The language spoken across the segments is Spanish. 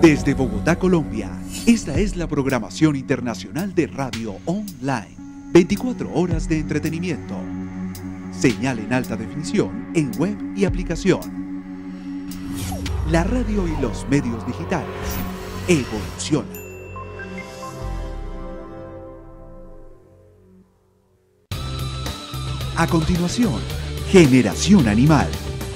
Desde Bogotá, Colombia, esta es la programación internacional de Radio Online. 24 horas de entretenimiento. Señal en alta definición en web y aplicación. La radio y los medios digitales evolucionan. A continuación, Generación Animal.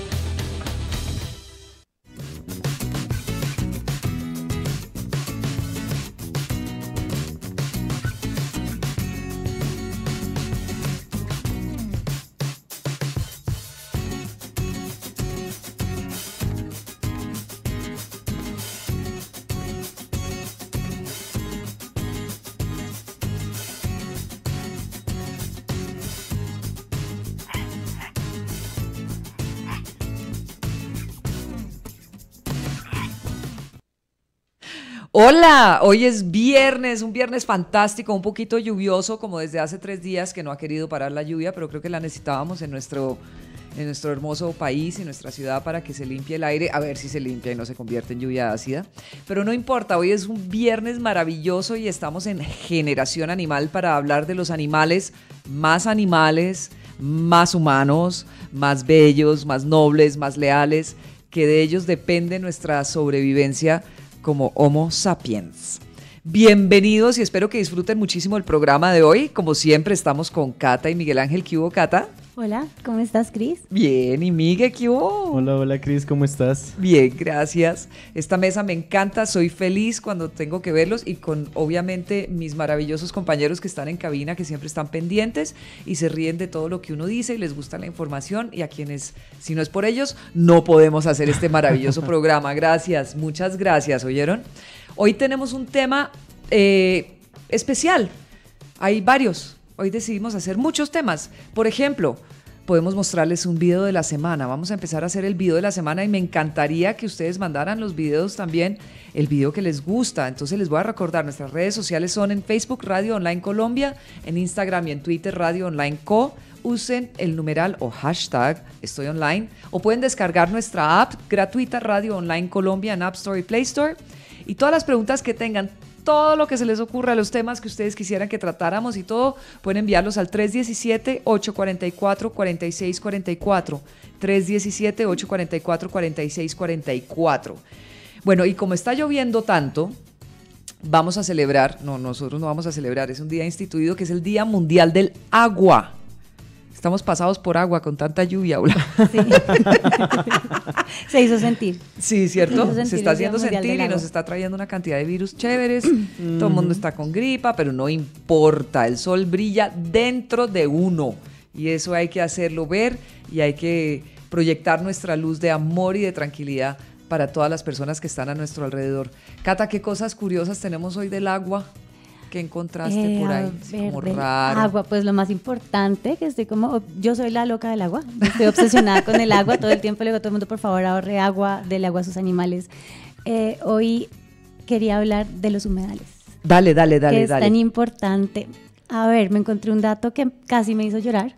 Hola, hoy es viernes, un viernes fantástico, un poquito lluvioso, como desde hace 3 días que no ha querido parar la lluvia, pero creo que la necesitábamos en nuestro hermoso país y nuestra ciudad para que se limpie el aire, a ver si se limpia y no se convierte en lluvia ácida. Pero no importa, hoy es un viernes maravilloso y estamos en Generación Animal para hablar de los animales, más humanos, más bellos, más nobles, más leales, que de ellos depende nuestra sobrevivencia como Homo sapiens. Bienvenidos y espero que disfruten muchísimo el programa de hoy. Como siempre estamos con Cata y Miguel Ángel. ¿Qué hubo, Cata? Hola, ¿cómo estás, Cris? Bien, ¿y Miguel, qué hubo? Hola, Cris, ¿cómo estás? Bien, gracias. Esta mesa me encanta, soy feliz cuando tengo que verlos y con, obviamente, mis maravillosos compañeros que están en cabina, que siempre están pendientes y se ríen de todo lo que uno dice y les gusta la información y a quienes, si no es por ellos, no podemos hacer este maravilloso programa. Gracias, muchas gracias, ¿oyeron? Hoy tenemos un tema especial, hay varios. Hoy decidimos hacer muchos temas. Por ejemplo, podemos mostrarles un video de la semana. Vamos a empezar a hacer el video de la semana y me encantaría que ustedes mandaran los videos también, el video que les gusta. Entonces les voy a recordar, nuestras redes sociales son en Facebook Radio Online Colombia, en Instagram y en Twitter Radio Online Co. Usen el numeral o hashtag Estoy Online o pueden descargar nuestra app gratuita Radio Online Colombia en App Store y Play Store. Y todas las preguntas que tengan, todo lo que se les ocurra, los temas que ustedes quisieran que tratáramos y todo, pueden enviarlos al 317-844-4644. 317-844-4644. Bueno, y como está lloviendo tanto, vamos a celebrar, nosotros no vamos a celebrar, es un día instituido que es el Día Mundial del Agua. Estamos pasados por agua con tanta lluvia. Sí. Se hizo sentir. Sí, ¿cierto? Se está haciendo sentir y nos está trayendo una cantidad de virus chéveres. Todo el mundo está con gripa, pero no importa. El sol brilla dentro de uno y eso hay que hacerlo ver y hay que proyectar nuestra luz de amor y de tranquilidad para todas las personas que están a nuestro alrededor. Cata, ¿qué cosas curiosas tenemos hoy del agua? ¿Qué encontraste por ahí? Como raro. Agua, pues lo más importante, que yo soy la loca del agua, estoy obsesionada con el agua, todo el tiempo le digo a todo el mundo, por favor, ahorre agua, dele agua a sus animales. Hoy quería hablar de los humedales. Dale. Que es tan importante. A ver, me encontré un dato que casi me hizo llorar.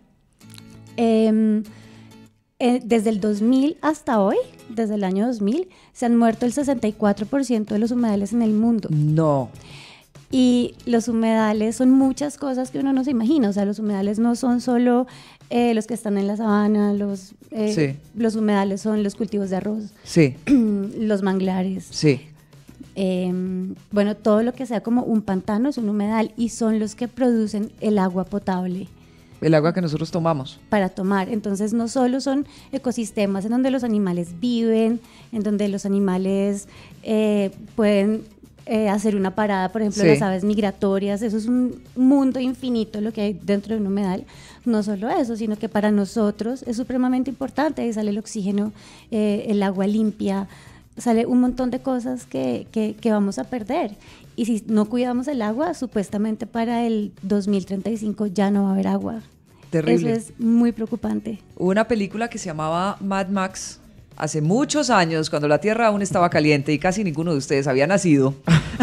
Desde el 2000 hasta hoy, desde el año 2000, se han muerto el 64% de los humedales en el mundo. No. Y los humedales son muchas cosas que uno no se imagina. O sea, los humedales no son solo los que están en la sabana, los humedales son los cultivos de arroz, sí. Los manglares. Sí. Bueno, todo lo que sea como un pantano es un humedal y son los que producen el agua potable. El agua que nosotros tomamos. Para tomar. Entonces, no solo son ecosistemas en donde los animales viven, en donde los animales pueden hacer una parada, por ejemplo, las aves migratorias, eso es un mundo infinito lo que hay dentro de un humedal. No solo eso, sino que para nosotros es supremamente importante, ahí sale el oxígeno, el agua limpia, sale un montón de cosas que vamos a perder. Y si no cuidamos el agua, supuestamente para el 2035 ya no va a haber agua. Terrible. Eso es muy preocupante. Hubo una película que se llamaba Mad Max hace muchos años, cuando la Tierra aún estaba caliente y casi ninguno de ustedes había nacido,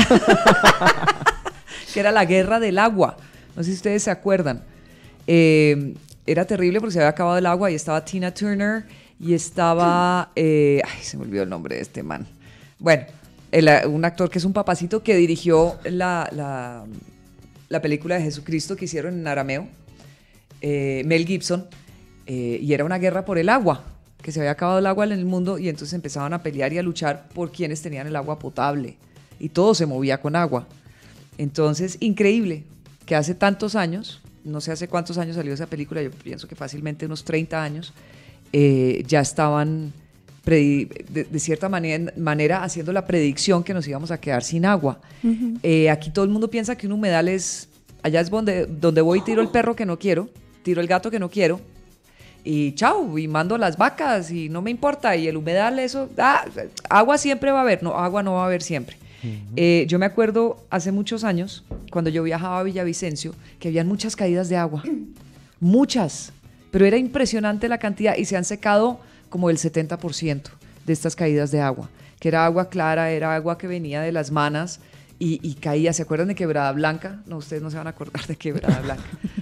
que era la guerra del agua. No sé si ustedes se acuerdan. Era terrible porque se había acabado el agua y estaba Tina Turner y estaba... se me olvidó el nombre de este man. Bueno, un actor que es un papacito que dirigió la película de Jesucristo que hicieron en arameo, Mel Gibson, y era una guerra por el agua, que se había acabado el agua en el mundo y entonces empezaban a pelear y a luchar por quienes tenían el agua potable y todo se movía con agua. Entonces, increíble que hace tantos años, no sé hace cuántos años salió esa película, yo pienso que fácilmente unos 30 años, ya estaban de cierta manera haciendo la predicción que nos íbamos a quedar sin agua. Aquí todo el mundo piensa que un humedal es, allá es donde voy y tiro el perro que no quiero, tiro el gato que no quiero, y chao, y mando las vacas y no me importa, y el humedal eso, agua siempre va a haber, no, agua no va a haber siempre. Yo me acuerdo hace muchos años, cuando yo viajaba a Villavicencio, que habían muchas caídas de agua, muchas, pero era impresionante la cantidad y se han secado como el 70% de estas caídas de agua, que era agua clara, era agua que venía de las manas y caía. ¿Se acuerdan de Quebrada Blanca? No, ustedes no se van a acordar de Quebrada Blanca.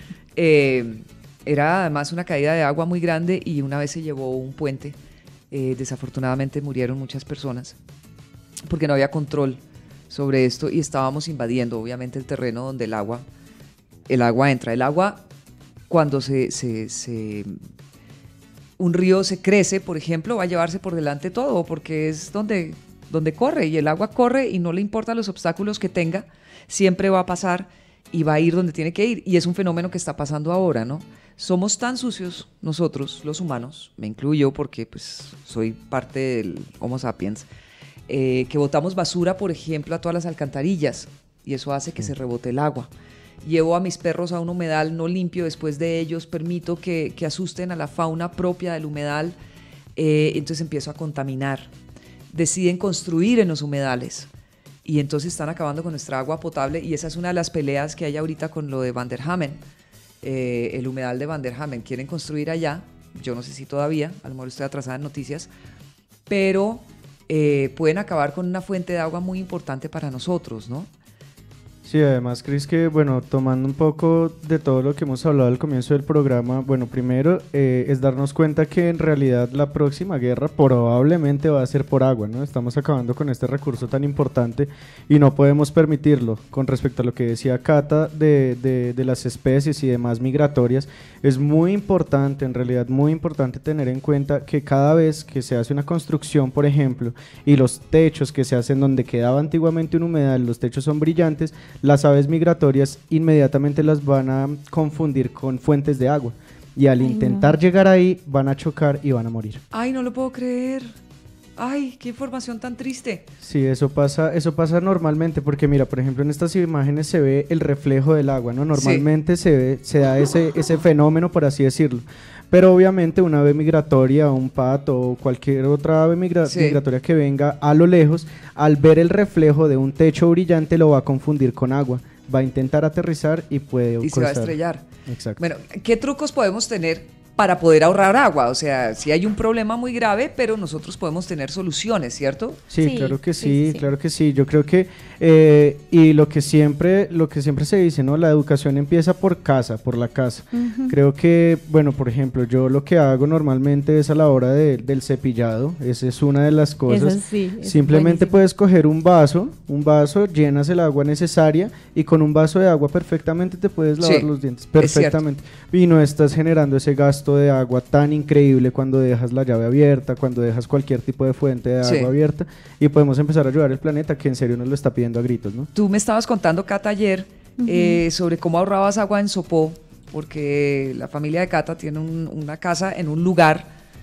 Era además una caída de agua muy grande y una vez se llevó un puente. Desafortunadamente murieron muchas personas porque no había control sobre esto y estábamos invadiendo obviamente el terreno donde el agua entra. El agua cuando un río se crece, por ejemplo, va a llevarse por delante todo porque es donde corre y el agua corre y no le importa los obstáculos que tenga, siempre va a pasar y va a ir donde tiene que ir y es un fenómeno que está pasando ahora, ¿no? Somos tan sucios nosotros, los humanos, me incluyo porque pues soy parte del Homo sapiens, que botamos basura, por ejemplo, a todas las alcantarillas y eso hace que se rebote el agua. Llevo a mis perros a un humedal no limpio, después de ellos permito que asusten a la fauna propia del humedal, entonces empiezo a contaminar. Deciden construir en los humedales y entonces están acabando con nuestra agua potable y esa es una de las peleas que hay ahorita con lo de Van der Hamen, el humedal de Van der Hamen. Quieren construir allá, yo no sé si todavía, a lo mejor estoy atrasada en noticias, pero pueden acabar con una fuente de agua muy importante para nosotros, ¿no? Sí, además, Cris, que bueno, tomando un poco de todo lo que hemos hablado al comienzo del programa, bueno, primero es darnos cuenta que en realidad la próxima guerra probablemente va a ser por agua, ¿no? Estamos acabando con este recurso tan importante y no podemos permitirlo. Con respecto a lo que decía Cata de las especies y demás migratorias, es muy importante, en realidad muy importante tener en cuenta que cada vez que se hace una construcción, por ejemplo, y los techos que se hacen donde quedaba antiguamente un humedal, los techos son brillantes, las aves migratorias inmediatamente las van a confundir con fuentes de agua y al intentar llegar ahí van a chocar y van a morir. Ay, no lo puedo creer. Ay, qué información tan triste. Sí, eso pasa normalmente porque mira, por ejemplo, en estas imágenes se ve el reflejo del agua, ¿no? Normalmente se da ese fenómeno, por así decirlo. Pero obviamente una ave migratoria, un pato o cualquier otra ave migratoria que venga a lo lejos, al ver el reflejo de un techo brillante lo va a confundir con agua. Va a intentar aterrizar y puede cruzar. Y se va a estrellar. Exacto. Bueno, ¿qué trucos podemos tener para poder ahorrar agua? O sea, sí hay un problema muy grave, pero nosotros podemos tener soluciones, ¿cierto? Sí, claro que sí, claro que sí. Yo creo que, y lo que siempre se dice, ¿no? La educación empieza por casa, por la casa. Creo que, bueno, por ejemplo, yo lo que hago normalmente es a la hora del cepillado, esa es una de las cosas. Simplemente puedes coger un vaso, llenas el agua necesaria y con un vaso de agua perfectamente te puedes lavar los dientes, perfectamente. Y no estás generando ese gasto de agua tan increíble cuando dejas la llave abierta, cuando dejas cualquier tipo de fuente de agua abierta, y podemos empezar a ayudar al planeta que en serio nos lo está pidiendo a gritos, ¿no? Tú me estabas contando, Cata, ayer sobre cómo ahorrabas agua en Sopó, porque la familia de Cata tiene una casa en un lugar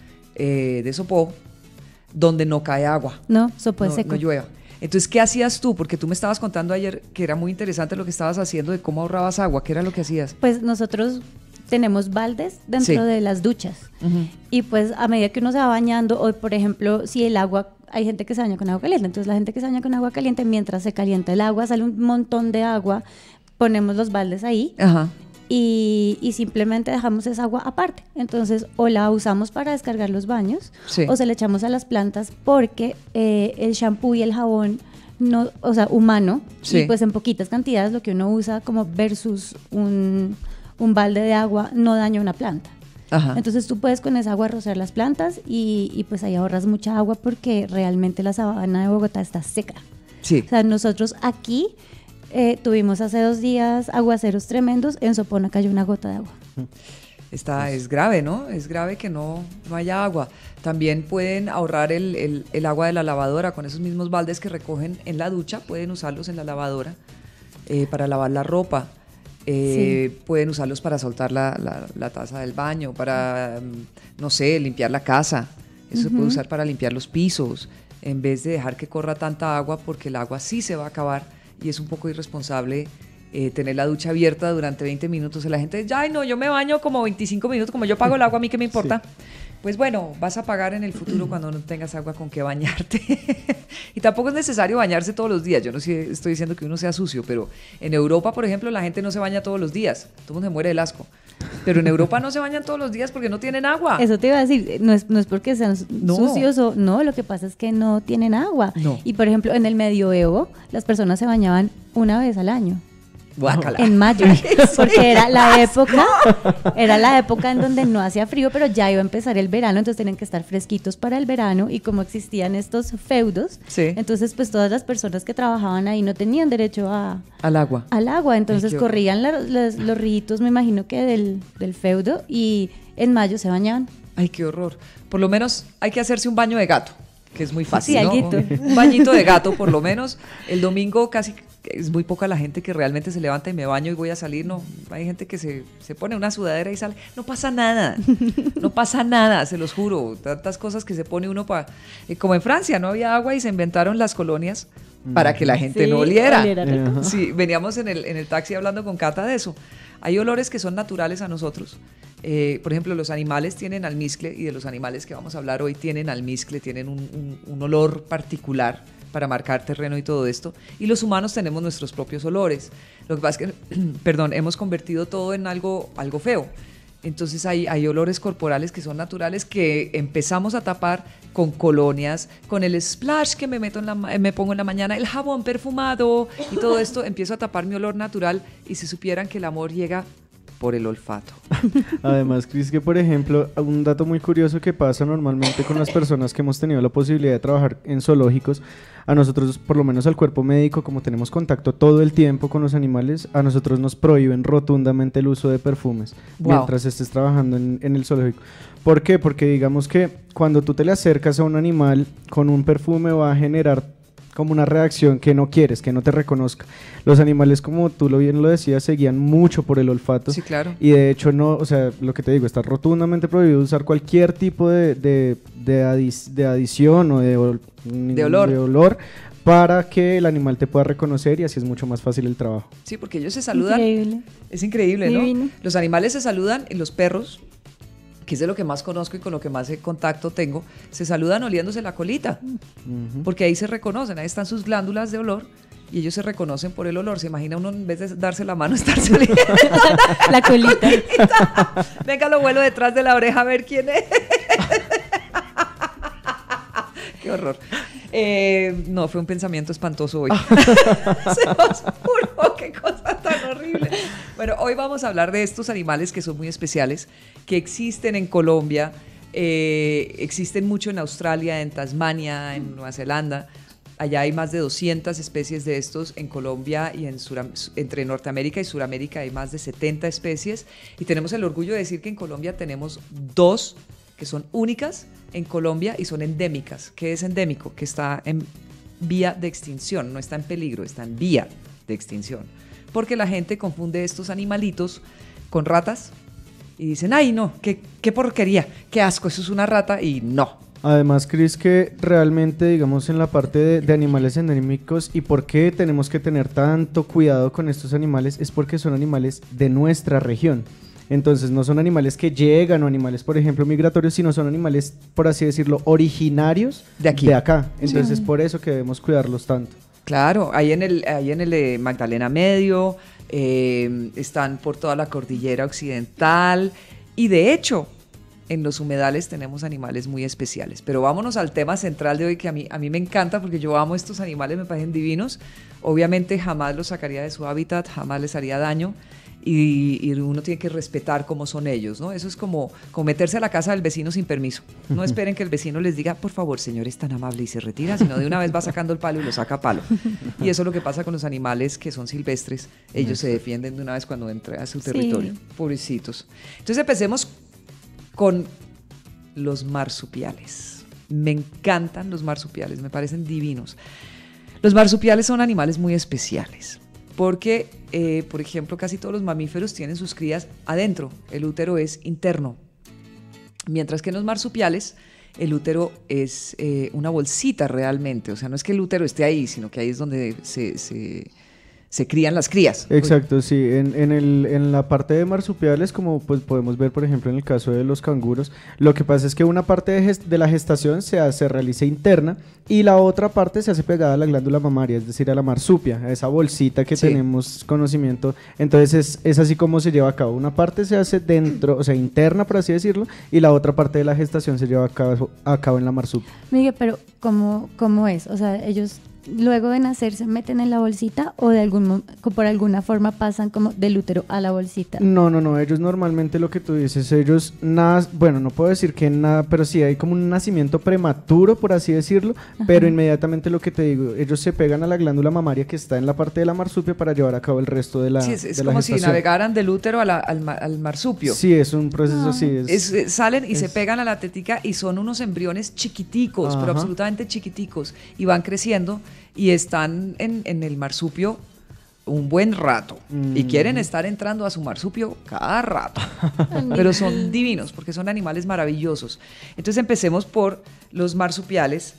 de Sopó donde no cae agua. No, Sopó es seco. No llueva. Entonces, ¿qué hacías tú? Porque tú me estabas contando ayer que era muy interesante lo que estabas haciendo de cómo ahorrabas agua. ¿Qué era lo que hacías? Pues nosotros tenemos baldes dentro de las duchas y pues a medida que uno se va bañando, o por ejemplo, si el agua, hay gente que se baña con agua caliente, entonces la gente que se baña con agua caliente, mientras se calienta el agua, sale un montón de agua, ponemos los baldes ahí y simplemente dejamos esa agua aparte. Entonces, o la usamos para descargar los baños o se le echamos a las plantas porque el shampoo y el jabón no, o sea, humano, y pues en poquitas cantidades lo que uno usa como versus un balde de agua no daña una planta. Ajá. Entonces tú puedes con esa agua rociar las plantas y pues ahí ahorras mucha agua porque realmente la sabana de Bogotá está seca. Sí. O sea, nosotros aquí tuvimos hace 2 días aguaceros tremendos, en Sopona cayó una gota de agua. Es grave, ¿no? Es grave que no haya agua. También pueden ahorrar el agua de la lavadora con esos mismos baldes que recogen en la ducha, pueden usarlos en la lavadora para lavar la ropa. Sí. Pueden usarlos para soltar la taza del baño, para, no sé, limpiar la casa. Eso se puede usar para limpiar los pisos, en vez de dejar que corra tanta agua, porque el agua sí se va a acabar y es un poco irresponsable tener la ducha abierta durante 20 minutos. Y la gente dice, ay no, yo me baño como 25 minutos, como yo pago el agua, ¿a mí qué me importa? Sí. Pues bueno, vas a pagar en el futuro cuando no tengas agua con que bañarte. Y tampoco es necesario bañarse todos los días. Yo no estoy diciendo que uno sea sucio, pero en Europa, por ejemplo, la gente no se baña todos los días. Todo el mundo se muere del asco. Pero en Europa no se bañan todos los días porque no tienen agua. Eso te iba a decir, no es porque sean sucios o no, lo que pasa es que no tienen agua. No. Y por ejemplo, en el medioevo, las personas se bañaban una vez al año. Guácala. En mayo, porque era la época en donde no hacía frío, pero ya iba a empezar el verano, entonces tenían que estar fresquitos para el verano, y como existían estos feudos, sí, entonces pues todas las personas que trabajaban ahí no tenían derecho al agua, entonces corrían los ríos, me imagino que del feudo, y en mayo se bañaban. Ay, qué horror. Por lo menos hay que hacerse un baño de gato, que es muy fácil, sí, ¿no? Alguito. Un bañito de gato, por lo menos. El domingo casi es muy poca la gente que realmente se levanta y me baño y voy a salir. No, hay gente que se pone una sudadera y sale. No pasa nada, no pasa nada, se los juro. Tantas cosas que se pone uno para... como en Francia, no había agua y se inventaron las colonias para que la gente no oliera. Sí, veníamos en el taxi hablando con Cata de eso. Hay olores que son naturales a nosotros. Por ejemplo, los animales tienen almizcle, y de los animales que vamos a hablar hoy tienen almizcle, tienen un olor particular para marcar terreno y todo esto. Y los humanos tenemos nuestros propios olores. Lo que pasa es que, hemos convertido todo en algo feo. Entonces hay olores corporales que son naturales que empezamos a tapar con colonias, con el splash que me pongo en la mañana, el jabón perfumado y todo esto. Empiezo a tapar mi olor natural, y si supieran que el amor llega por el olfato. Además, Cris, que por ejemplo, un dato muy curioso que pasa normalmente con las personas que hemos tenido la posibilidad de trabajar en zoológicos, a nosotros, por lo menos al cuerpo médico, como tenemos contacto todo el tiempo con los animales, a nosotros nos prohíben rotundamente el uso de perfumes mientras estés trabajando en el zoológico. ¿Por qué? Porque digamos que cuando tú te le acercas a un animal con un perfume va a generar como una reacción que no quieres, que no te reconozca. Los animales, como tú bien lo decías, se guían mucho por el olfato. Sí, claro. Y de hecho, no, o sea, lo que te digo, está rotundamente prohibido usar cualquier tipo de adición o de olor para que el animal te pueda reconocer, y así es mucho más fácil el trabajo. Sí, porque ellos se saludan. Increíble. Es increíble, ¿no? Divino. Los animales se saludan, y los perros, que es de lo que más conozco y con lo que más contacto tengo, se saludan oliéndose la colita, porque ahí se reconocen, ahí están sus glándulas de olor, y ellos se reconocen por el olor. Se imagina uno, en vez de darse la mano, estarse oliendo la colita. Venga, lo vuelo detrás de la oreja a ver quién es. Qué horror. No, fue un pensamiento espantoso hoy. Se los juro, qué cosa tan horrible. Bueno, hoy vamos a hablar de estos animales que son muy especiales, que existen en Colombia, existen mucho en Australia, en Tasmania, en Nueva Zelanda. Allá hay más de 200 especies de estos. En Colombia y entre Norteamérica y Suramérica hay más de 70 especies. Y tenemos el orgullo de decir que en Colombia tenemos 2 que son únicas en Colombia y son endémicas. ¿Qué es endémico? Que está en vía de extinción, no está en peligro, está en vía de extinción. Porque la gente confunde estos animalitos con ratas y dicen, ay no, qué porquería, qué asco, eso es una rata, y no. Además, Cris, que realmente, digamos, en la parte de animales endémicos, y por qué tenemos que tener tanto cuidado con estos animales, es porque son animales de nuestra región. Entonces no son animales que llegan o animales, por ejemplo, migratorios, sino son animales, por así decirlo, originarios de aquí, de acá. Entonces por eso que debemos cuidarlos tanto. Claro, ahí en el Magdalena Medio, están por toda la cordillera occidental, y de hecho en los humedales tenemos animales muy especiales. Pero vámonos al tema central de hoy, que a mí me encanta, porque yo amo estos animales, me parecen divinos. Obviamente jamás los sacaría de su hábitat, jamás les haría daño. y uno tiene que respetar cómo son ellos, ¿no? Eso es como meterse a la casa del vecino sin permiso. No esperen que el vecino les diga, por favor, señor, es tan amable y se retira, sino de una vez va sacando el palo y lo saca a palo. Y eso es lo que pasa con los animales que son silvestres. Ellos se defienden de una vez cuando entra a su territorio. Pobrecitos. Entonces empecemos con los marsupiales. Me encantan los marsupiales, me parecen divinos. Los marsupiales son animales muy especiales. Porque, por ejemplo, casi todos los mamíferos tienen sus crías adentro, el útero es interno, mientras que en los marsupiales el útero es una bolsita realmente, o sea, no es que el útero esté ahí, sino que ahí es donde se crían las crías. Exacto, sí. En la parte de marsupiales, como pues podemos ver, por ejemplo, en el caso de los canguros, lo que pasa es que una parte de la gestación se realiza interna y la otra parte se hace pegada a la glándula mamaria, es decir, a la marsupia, a esa bolsita que tenemos conocimiento. Entonces es así como se lleva a cabo. Una parte se hace dentro, o sea, interna, por así decirlo, y la otra parte de la gestación se lleva a cabo en la marsupia. Miguel, pero ¿cómo es? O sea, ellos luego de nacer se meten en la bolsita o por alguna forma pasan como del útero a la bolsita. No, ellos normalmente lo que tú dices, ellos bueno, no puedo decir que nada, pero sí hay como un nacimiento prematuro, por así decirlo, pero inmediatamente lo que te digo, ellos se pegan a la glándula mamaria que está en la parte de la marsupia para llevar a cabo el resto de la es de como la si navegaran del útero al marsupio. Sí, es un proceso, Salen y se pegan a la tetica y son unos embriones chiquiticos, pero absolutamente chiquiticos, y van creciendo y están en el marsupio un buen rato y quieren estar entrando a su marsupio cada rato, pero son divinos porque son animales maravillosos. Entonces empecemos por los marsupiales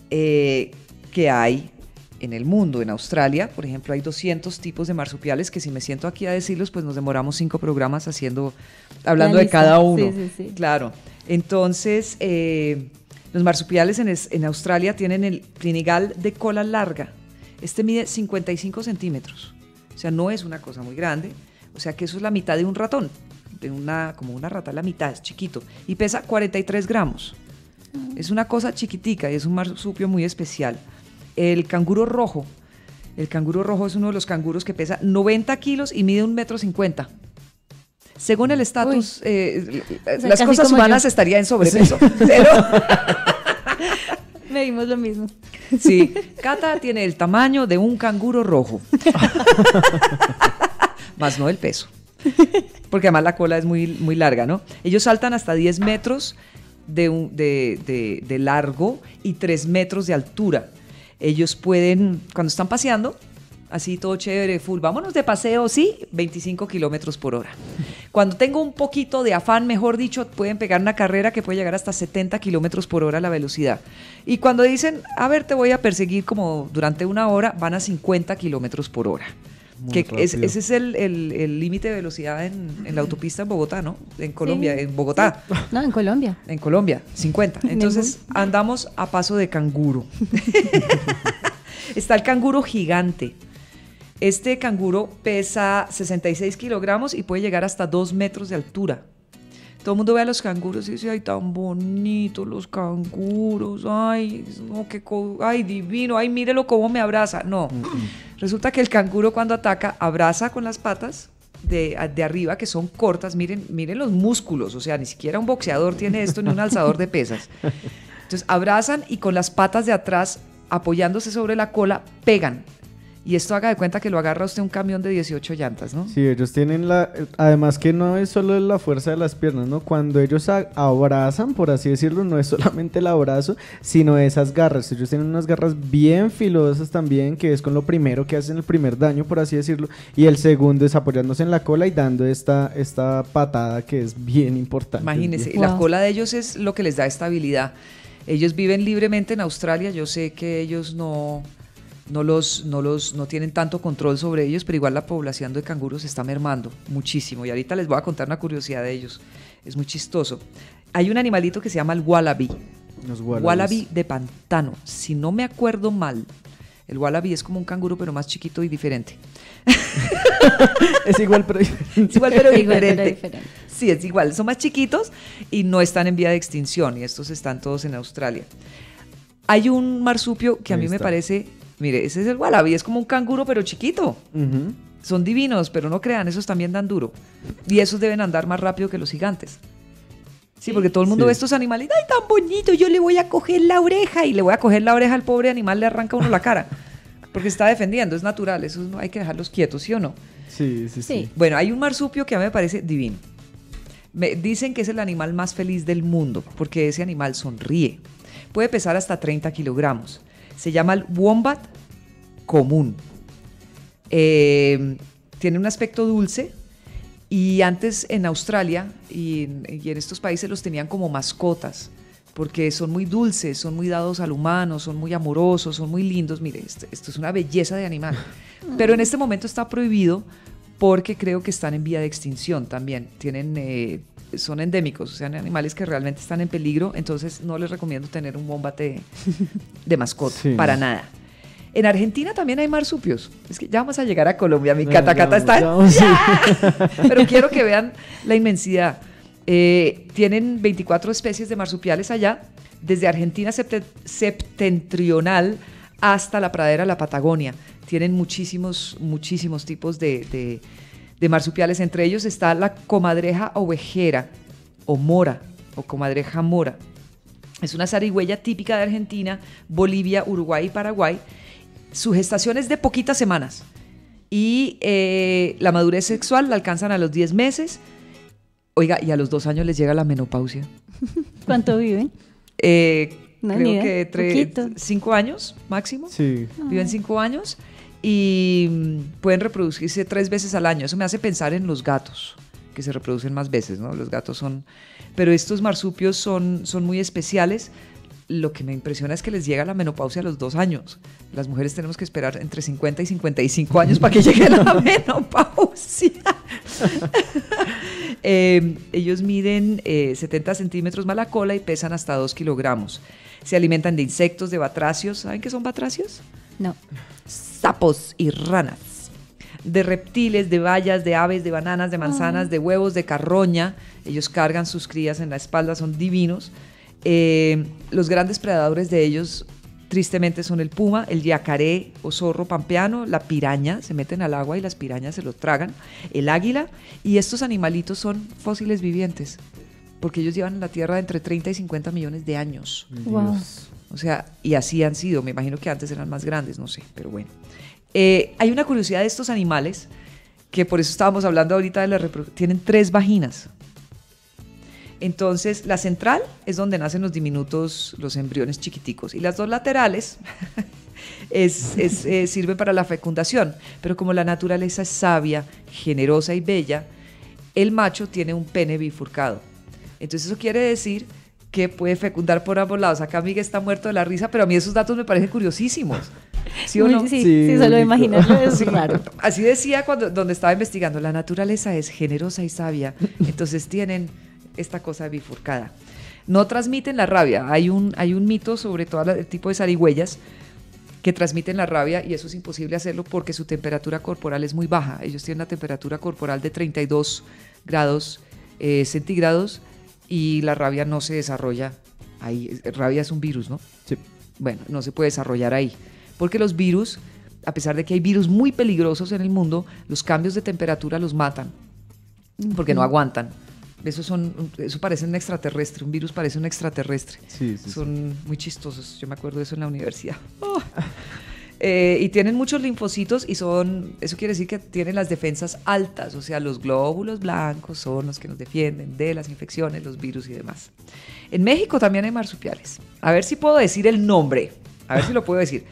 que hay en el mundo. En Australia, por ejemplo, hay 200 tipos de marsupiales que si me siento aquí a decirlos, pues nos demoramos 5 programas hablando de cada uno. Sí. Claro. Entonces, los marsupiales en Australia tienen el plinigal de cola larga. Este mide 55 centímetros. O sea, no es una cosa muy grande. O sea, que eso es la mitad de un ratón. Como una rata, la mitad, es chiquito. Y pesa 43 gramos. Es una cosa chiquitica y es un marsupio muy especial. El canguro rojo. El canguro rojo es uno de los canguros que pesa 90 kilos y mide 1,50 m. Según el estatus, las cosas humanas estaría en sobrepeso. Pero medimos lo mismo. Sí, Cata tiene el tamaño de un canguro rojo. Más no el peso. Porque además la cola es muy, muy larga, ¿no? Ellos saltan hasta 10 metros de largo y 3 metros de altura. Ellos pueden, cuando están paseando, así todo chévere, full, vámonos de paseo, sí, 25 kilómetros por hora. Cuando tengo un poquito de afán, mejor dicho, pueden pegar una carrera que puede llegar hasta 70 kilómetros por hora la velocidad. Y cuando dicen, a ver, te voy a perseguir como durante 1 hora, van a 50 kilómetros por hora. Ese es el límite de velocidad en la autopista en Bogotá, ¿no? En Colombia, en Bogotá. No, en Colombia. En Colombia, 50. Entonces andamos a paso de canguro. Está el canguro gigante. Este canguro pesa 66 kilogramos y puede llegar hasta 2 metros de altura. Todo el mundo ve a los canguros y dice, ay, tan bonitos los canguros, ay, no, ay, divino, ay, mírelo cómo me abraza. No, resulta que el canguro cuando ataca, abraza con las patas de arriba, que son cortas, miren los músculos, o sea, ni siquiera un boxeador tiene esto, ni un alzador de pesas. Entonces, abrazan y con las patas de atrás, apoyándose sobre la cola, pegan. Y esto haga de cuenta que lo agarra usted un camión de 18 llantas, ¿no? Sí, ellos tienen además que no es solo la fuerza de las piernas, ¿no? Cuando ellos abrazan, por así decirlo, no es solamente el abrazo, sino esas garras. Ellos tienen unas garras bien filosas también, que es con lo primero que hacen el primer daño, por así decirlo, y el segundo es apoyándose en la cola y dando esta patada que es bien importante. Imagínense, la cola de ellos es lo que les da estabilidad. Ellos viven libremente en Australia, yo sé que ellos no tienen tanto control sobre ellos, pero igual la población de canguros está mermando muchísimo. Y ahorita les voy a contar una curiosidad de ellos. Es muy chistoso. Hay un animalito que se llama el wallaby. Wallaby de pantano. Si no me acuerdo mal, el wallaby es como un canguro, pero más chiquito y diferente. Es igual, pero diferente. Es igual, pero diferente. Sí, es igual. Son más chiquitos y no están en vía de extinción. Y estos están todos en Australia. Hay un marsupio que a mí me parece... Mire, ese es el wallaby, es como un canguro pero chiquito. son divinos, pero no crean, esos también dan duro. Y esos deben andar más rápido que los gigantes. Sí, porque todo el mundo ve estos animales, ¡ay, tan bonito! Yo le voy a coger la oreja y le voy a coger la oreja al pobre animal, le arranca a uno la cara. Porque está defendiendo, es natural, eso no hay que dejarlos quietos, ¿sí o no? Sí. Bueno, hay un marsupio que a mí me parece divino. Me dicen que es el animal más feliz del mundo, porque ese animal sonríe. Puede pesar hasta 30 kilogramos. Se llama el wombat común. Tiene un aspecto dulce y antes en Australia y en estos países los tenían como mascotas, porque son muy dulces, son muy dados al humano, son muy amorosos, son muy lindos. Mire, esto es una belleza de animal. Pero en este momento está prohibido porque creo que están en vía de extinción también. Son endémicos, o sea, animales que realmente están en peligro, entonces no les recomiendo tener un wombat de mascota, para nada. En Argentina también hay marsupios. Es que ya vamos a llegar a Colombia, mi Cata está... Pero quiero que vean la inmensidad. Tienen 24 especies de marsupiales allá, desde Argentina septentrional hasta la pradera de la Patagonia. Tienen muchísimos tipos de marsupiales. Entre ellos está la comadreja ovejera o mora o comadreja mora. Es una zarigüeya típica de Argentina, Bolivia, Uruguay y Paraguay. Su gestación es de poquitas semanas y la madurez sexual la alcanzan a los 10 meses. Oiga, y a los 2 años les llega la menopausia. ¿Cuánto viven? Creo que 5 años máximo. Sí. Viven 5 años y pueden reproducirse 3 veces al año. Eso me hace pensar en los gatos, que se reproducen más veces, ¿no? Los gatos son... Pero estos marsupios son muy especiales. Lo que me impresiona es que les llega la menopausia a los 2 años. Las mujeres tenemos que esperar entre 50 y 55 años para que llegue la menopausia. Ellos miden 70 centímetros más la cola y pesan hasta 2 kilogramos. Se alimentan de insectos, de batracios. ¿Saben qué son batracios? No. Sapos y ranas. De reptiles, de bayas, de aves, de bananas, de manzanas, de huevos, de carroña. Ellos cargan sus crías en la espalda, son divinos. Los grandes predadores de ellos, tristemente, son el puma, el yacaré o zorro pampeano, la piraña, se meten al agua y las pirañas se los tragan, el águila, y estos animalitos son fósiles vivientes, porque ellos llevan en la Tierra entre 30 y 50 millones de años. Wow. O sea, y así han sido, me imagino que antes eran más grandes, no sé, pero bueno. Hay una curiosidad de estos animales, que por eso estábamos hablando ahorita de la reproducción, tienen 3 vaginas. Entonces, la central es donde nacen los diminutos, los embriones chiquiticos, y las 2 laterales sirven para la fecundación. Pero como la naturaleza es sabia, generosa y bella, el macho tiene un pene bifurcado. Entonces, eso quiere decir que puede fecundar por ambos lados. Acá Miguel está muerto de la risa, pero a mí esos datos me parecen curiosísimos. ¿Sí o no? Sí, solo imaginarlo es raro. Así decía donde estaba investigando, la naturaleza es generosa y sabia, entonces tienen esta cosa bifurcada. No transmiten la rabia. Hay un mito sobre todo el tipo de zarigüeyas que transmiten la rabia, y eso es imposible hacerlo porque su temperatura corporal es muy baja. Ellos tienen una temperatura corporal de 32 grados centígrados y la rabia no se desarrolla ahí. Rabia es un virus, ¿no? Sí. Bueno, no se puede desarrollar ahí porque los virus, a pesar de que hay virus muy peligrosos en el mundo, los cambios de temperatura los matan porque no aguantan. Eso parece un extraterrestre, un virus parece un extraterrestre. Sí. Son muy chistosos, yo me acuerdo de eso en la universidad. Y tienen muchos linfocitos y eso quiere decir que tienen las defensas altas, o sea, los glóbulos blancos son los que nos defienden de las infecciones, los virus y demás. En México también hay marsupiales. A ver si puedo decir el nombre, a ver si lo puedo decir.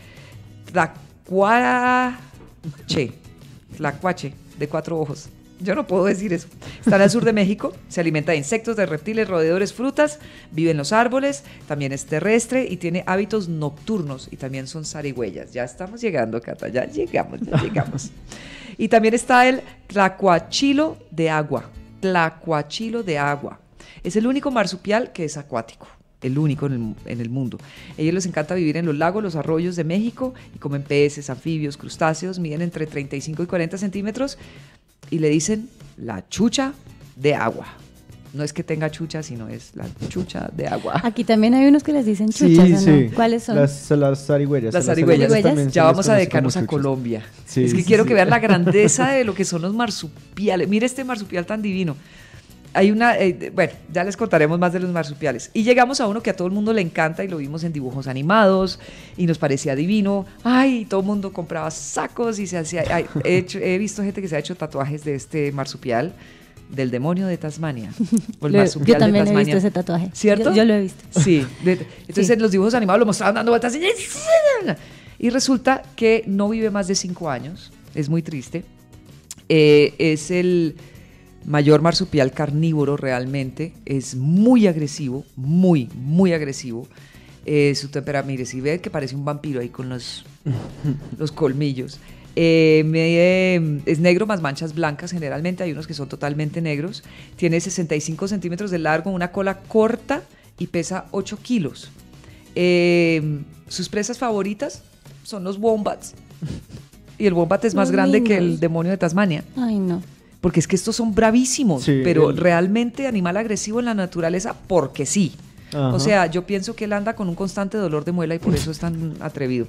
Tlacuache, de 4 ojos. Yo no puedo decir eso. Están al sur de México, se alimenta de insectos, de reptiles, roedores, frutas, vive en los árboles, también es terrestre y tiene hábitos nocturnos y también son zarigüeyas. Ya estamos llegando, Cata, ya llegamos. Y también está el tlacuachilo de agua. Tlacuachilo de agua. Es el único marsupial que es acuático, el único en el mundo. A ellos les encanta vivir en los lagos, los arroyos de México y comen peces, anfibios, crustáceos, miden entre 35 y 40 centímetros. Y le dicen la chucha de agua. No es que tenga chucha, sino es la chucha de agua. Aquí también hay unos que les dicen chuchas, Sí, ¿o no? sí. ¿Cuáles son? Las zarigüeyas. Las zarigüeyas. también Ya se les vamos a conoce dedicarnos como a chuchas. Colombia. Sí, es que sí, quiero sí. que vean la grandeza de lo que son los marsupiales. Mire este marsupial tan divino. Hay una, bueno, ya les contaremos más de los marsupiales. Y llegamos a uno que a todo el mundo le encanta y lo vimos en dibujos animados y nos parecía divino. Ay, todo el mundo compraba sacos y se hacía. He visto gente que se ha hecho tatuajes de este marsupial, del demonio de Tasmania. O el marsupial Yo también de he Tasmania. visto ese tatuaje. ¿Cierto? Yo lo he visto. Sí. Entonces Sí. en los dibujos animados lo mostraban dando vueltas y resulta que no vive más de 5 años. Es muy triste. Es el mayor marsupial carnívoro realmente. Es muy agresivo, muy agresivo. Su temperamento, mire, si ve que parece un vampiro ahí con los colmillos. Es negro más manchas blancas, generalmente hay unos que son totalmente negros. Tiene 65 centímetros de largo, una cola corta y pesa 8 kilos. Sus presas favoritas son los wombats. Y el wombat es más Los grande que el lindos. demonio de Tasmania. Ay, no. Porque es que estos son bravísimos, Sí, pero realmente animal agresivo en la naturaleza porque sí. Ajá. O sea, yo pienso que él anda con un constante dolor de muela y por eso es tan atrevido.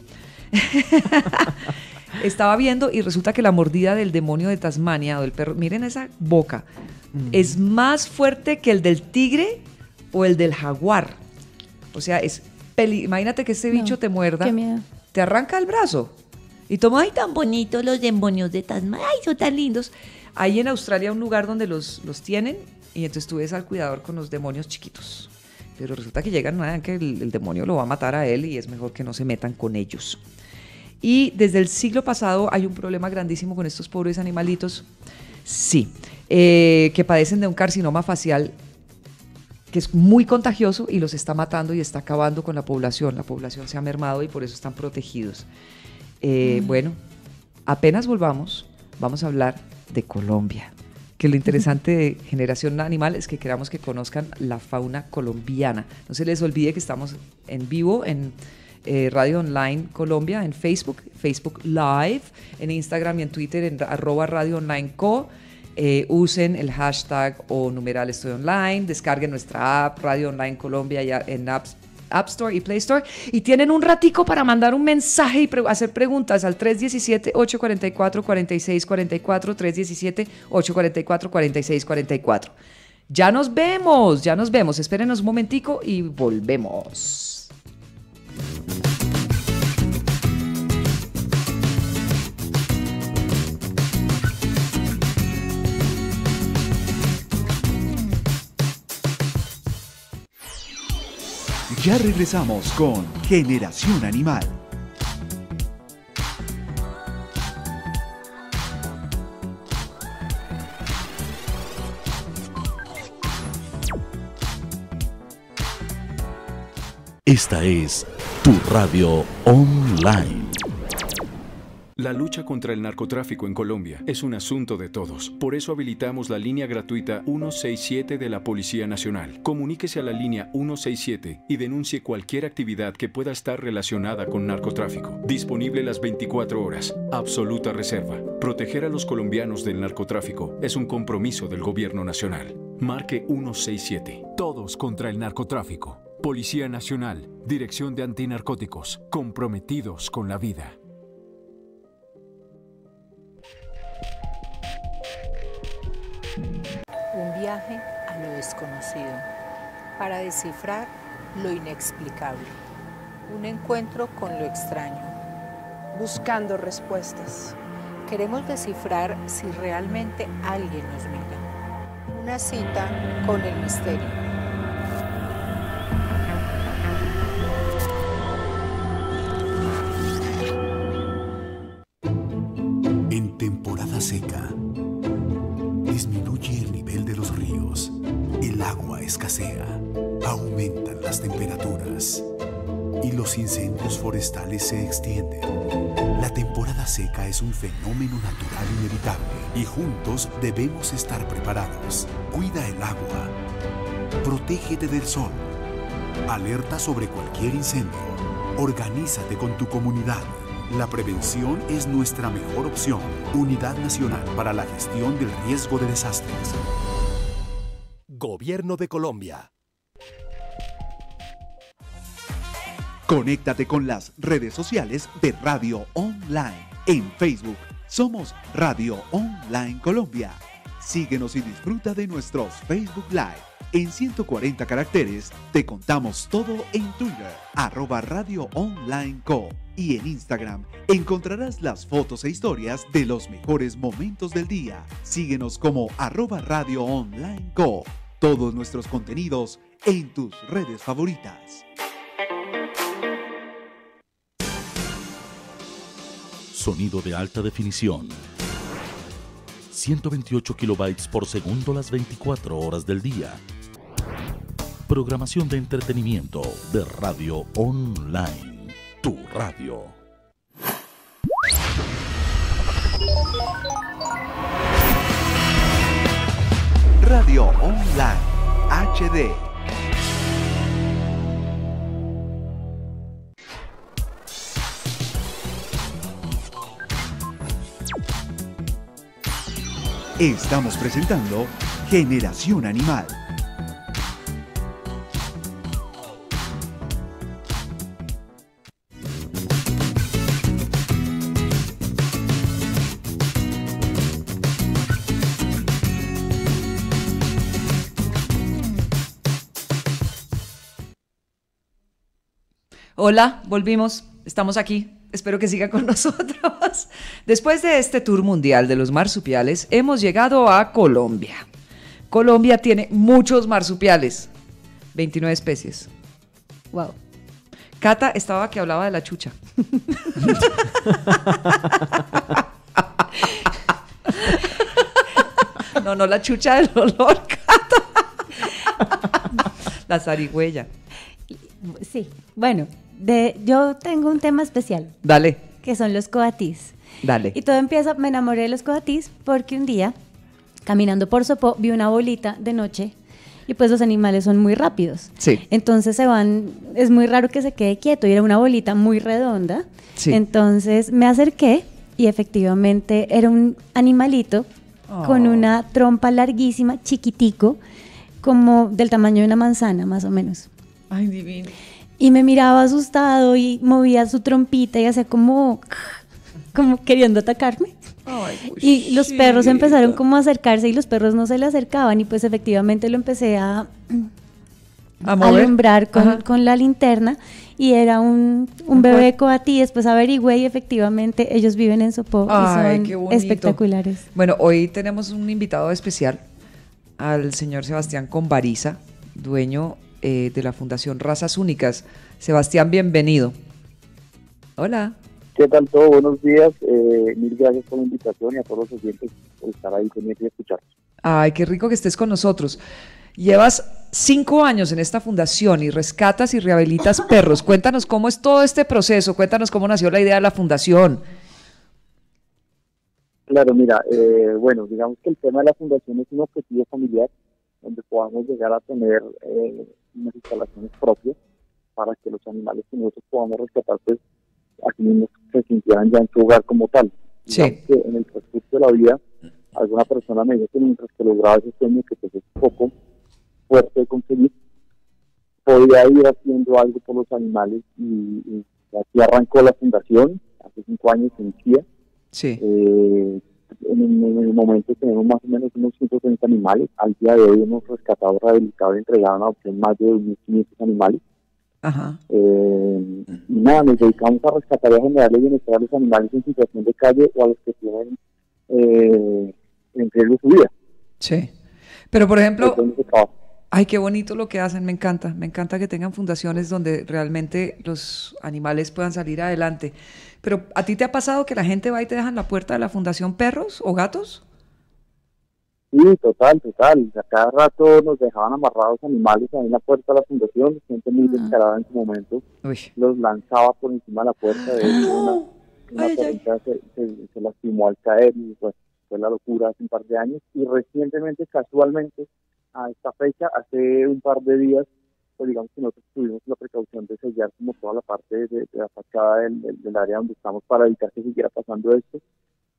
Estaba viendo y resulta que la mordida del demonio de Tasmania o del perro, miren esa boca, es más fuerte que el del tigre o el del jaguar. O sea, imagínate que este No, bicho te muerda, qué miedo. te arranca el brazo y toma, ay, tan bonitos los demonios de Tasmania, ay, son tan lindos. Hay en Australia un lugar donde los tienen y entonces tú ves al cuidador con los demonios chiquitos. Pero resulta que llegan, que el demonio lo va a matar a él y es mejor que no se metan con ellos. Y desde el siglo pasado hay un problema grandísimo con estos pobres animalitos, sí, que padecen de un carcinoma facial que es muy contagioso y los está matando y está acabando con la población. La población se ha mermado y por eso están protegidos. Bueno, apenas volvamos, vamos a hablar de Colombia. Que lo interesante de Generación Animal es que queramos que conozcan la fauna colombiana. No se les olvide que estamos en vivo en Radio Online Colombia, en Facebook Live, en Instagram y en Twitter en @radioonlineco. Usen el hashtag o numeral Estoy Online, descarguen nuestra app Radio Online Colombia ya en App Store y Play Store y tienen un ratico para mandar un mensaje y hacer preguntas al 317-844-4644, 317-844-4644. Ya nos vemos, espérenos un momentico y volvemos. Ya regresamos con Generación Animal. Esta es tu radio online. La lucha contra el narcotráfico en Colombia es un asunto de todos. Por eso habilitamos la línea gratuita 167 de la Policía Nacional. Comuníquese a la línea 167 y denuncie cualquier actividad que pueda estar relacionada con narcotráfico. Disponible las 24 horas. Absoluta reserva. Proteger a los colombianos del narcotráfico es un compromiso del Gobierno Nacional. Marque 167. Todos contra el narcotráfico. Policía Nacional. Dirección de Antinarcóticos. Comprometidos con la vida. Un viaje a lo desconocido, para descifrar lo inexplicable. Un encuentro con lo extraño. Buscando respuestas. Queremos descifrar si realmente alguien nos mira. Una cita con el misterio. En temporada seca, disminuye el nivel de los ríos, el agua escasea, aumentan las temperaturas y los incendios forestales se extienden. La temporada seca es un fenómeno natural inevitable y juntos debemos estar preparados. Cuida el agua, protégete del sol, alerta sobre cualquier incendio, organízate con tu comunidad. La prevención es nuestra mejor opción. Unidad Nacional para la Gestión del Riesgo de Desastres. Gobierno de Colombia. Conéctate con las redes sociales de Radio Online. En Facebook somos Radio Online Colombia. Síguenos y disfruta de nuestros Facebook Live. En 140 caracteres te contamos todo en Twitter, @Radio Online Co. Y en Instagram encontrarás las fotos e historias de los mejores momentos del día. Síguenos como @Radio Online Co. Todos nuestros contenidos en tus redes favoritas. Sonido de alta definición. 128 kilobytes por segundo las 24 horas del día. Programación de entretenimiento de Radio Online. Tu radio. Radio Online HD. Estamos presentando Generación Animal. Hola, volvimos, estamos aquí. Espero que siga con nosotros. Después de este tour mundial de los marsupiales, hemos llegado a Colombia. Colombia tiene muchos marsupiales, 29 especies. Wow. Cata estaba que hablaba de la chucha. No, la chucha del olor, Cata. La zarigüeya. Sí, bueno. Yo tengo un tema especial. Dale. Que son los coatís. Dale. Y todo empieza, me enamoré de los coatís porque un día, caminando por Sopó, vi una bolita de noche y pues los animales son muy rápidos. Sí. Entonces es muy raro que se quede quieto y era una bolita muy redonda. Sí. Entonces me acerqué y efectivamente era un animalito con una trompa larguísima, chiquitico, como del tamaño de una manzana más o menos. Ay, divino. Y me miraba asustado y movía su trompita y hacía como queriendo atacarme. Ay, y los perros empezaron como a acercarse y los perros no se le acercaban y pues efectivamente lo empecé a alumbrar con la linterna y era un bebé coatí. Después averigüé y efectivamente ellos viven en Sopó y son espectaculares. Bueno, hoy tenemos un invitado especial, al señor Sebastián Conbariza, dueño de la Fundación Razas Únicas. Sebastián, bienvenido. Hola. ¿Qué tal todo? Buenos días. Mil gracias por la invitación y a todos los oyentes por estar ahí pendientes y escucharnos. Ay, qué rico que estés con nosotros. Llevas 5 años en esta fundación y rescatas y rehabilitas perros. Cuéntanos cómo es todo este proceso, cuéntanos cómo nació la idea de la fundación. Claro, mira, bueno, digamos que el tema de la fundación es un objetivo familiar donde podamos llegar a tener unas instalaciones propias para que los animales que nosotros podamos rescatar, pues, así mismo se sintieran ya en su hogar como tal. Sí. Digamos que en el transcurso de la vida, alguna persona me dijo que mientras que lograba ese sueño, que pues es un poco fuerte de conseguir, podía ir haciendo algo por los animales y así arrancó la fundación, hace 5 años se inicia. Sí. En el momento tenemos más o menos unos 130 animales. Al día de hoy hemos rescatado, rehabilitado y entregado a adopción más de 2.500 animales. Ajá. Y nada, nos dedicamos a rescatar y a generarle bienestar a los animales en situación de calle o a los que tienen en riesgo su vida. Sí. Pero por ejemplo, ay, qué bonito lo que hacen, me encanta que tengan fundaciones donde realmente los animales puedan salir adelante. Pero ¿a ti te ha pasado que la gente va y te deja en la puerta de la fundación perros o gatos? Sí, total. A cada rato nos dejaban amarrados animales ahí en la puerta de la fundación, gente muy descarada en su momento. Uy. Los lanzaba por encima de la puerta. De hecho, una perrita se lastimó al caer y pues fue la locura hace un par de años. Y recientemente, casualmente, a esta fecha, hace un par de días, pues digamos que nosotros tuvimos la precaución de sellar como toda la parte de la fachada del área donde estamos para evitar que siguiera pasando esto.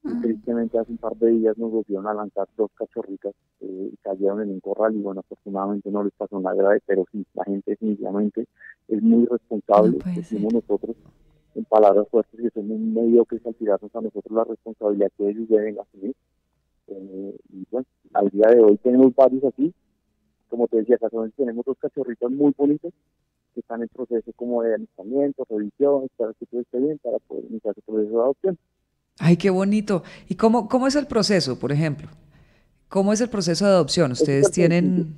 Y tristemente hace un par de días nos volvieron a lanzar 2 cachorritas y cayeron en un corral y bueno, afortunadamente no les pasó nada grave, pero sí, la gente definitivamente es muy responsable, decimos nosotros en palabras fuertes que son muy mediocres al tirarnos a nosotros la responsabilidad que ellos deben asumir. Y bueno, al día de hoy tenemos varios aquí, como te decía, casualmente tenemos 2 cachorritas muy bonitas que están en proceso como de alistamiento, revisión, para que todo esté bien, para poder iniciar el proceso de adopción. Ay, qué bonito. ¿Y cómo es el proceso, por ejemplo? ¿Cómo es el proceso de adopción? Ustedes tienen...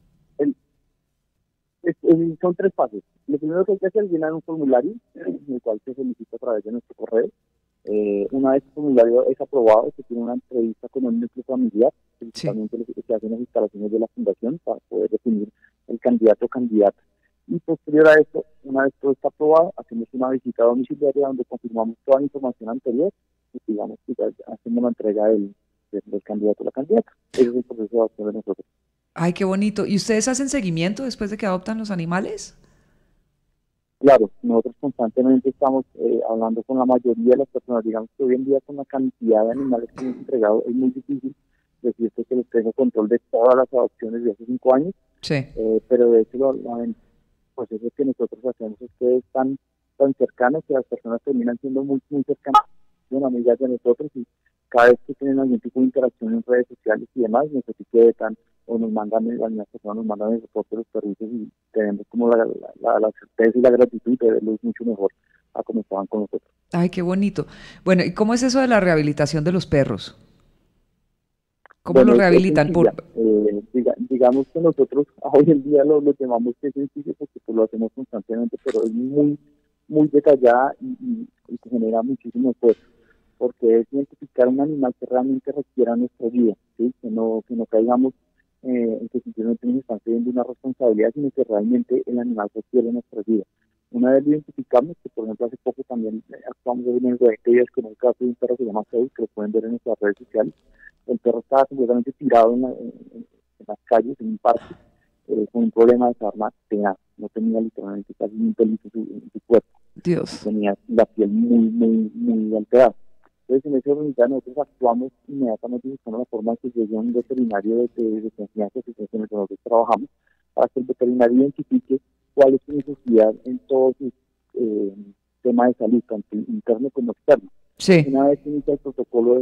Son 3 pasos. Lo primero que hay que hacer es llenar un formulario, en el cual se solicita a través de nuestro correo. Una vez el formulario es aprobado, se tiene una entrevista con el núcleo familiar, principalmente se hacen las instalaciones de la fundación para poder definir el candidato o candidata. Y posterior a esto, una vez todo está aprobado, hacemos una visita domiciliaria donde confirmamos toda la información anterior y digamos que hacemos la entrega del candidato o la candidata. Ese es el proceso de adopción de nosotros. Ay, qué bonito. ¿Y ustedes hacen seguimiento después de que adoptan los animales? Claro, nosotros constantemente estamos hablando con la mayoría de las personas. Digamos que hoy en día con la cantidad de animales que hemos entregado es muy difícil decirte que les tengo control de todas las adopciones de hace 5 años. Sí. Pero de hecho pues eso que nosotros hacemos es que es tan cercano que las personas terminan siendo muy, muy cercanas, son amigas de nosotros y cada vez que tienen algún tipo de interacción en redes sociales y demás, nos etiquetan o nos mandan, algunas personas nos mandan el reporte de los perritos y tenemos como la certeza y la gratitud de verlos mucho mejor a como estaban con nosotros. Ay, qué bonito. Bueno, ¿y cómo es eso de la rehabilitación de los perros? ¿Cómo lo rehabilitan? Digamos que nosotros hoy en día lo llamamos que es sencillo porque pues lo hacemos constantemente, pero es muy, muy detallada y que genera muchísimo esfuerzo, porque es identificar un animal que realmente requiera nuestra vida, ¿sí? que no caigamos en que simplemente nos están pidiendo una responsabilidad, sino que realmente el animal requiere nuestra vida. Una vez lo identificamos, que por ejemplo hace poco también actuamos en el 20 días con un caso de un perro que se llama Zeus, que lo pueden ver en nuestras redes sociales. El perro estaba completamente tirado en las calles, en un parque, con un problema de sarna tenaz. No tenía literalmente casi ni un pelito en su cuerpo. Dios. Tenía la piel muy, muy, muy alterada. Entonces, en ese momento nosotros actuamos inmediatamente buscando la forma de que llegue un veterinario de confianza, que es en el que nosotros trabajamos, para que el veterinario identifique cuál es su necesidad en todo su tema de salud, tanto interno como externo. Sí. Una vez que inicia el protocolo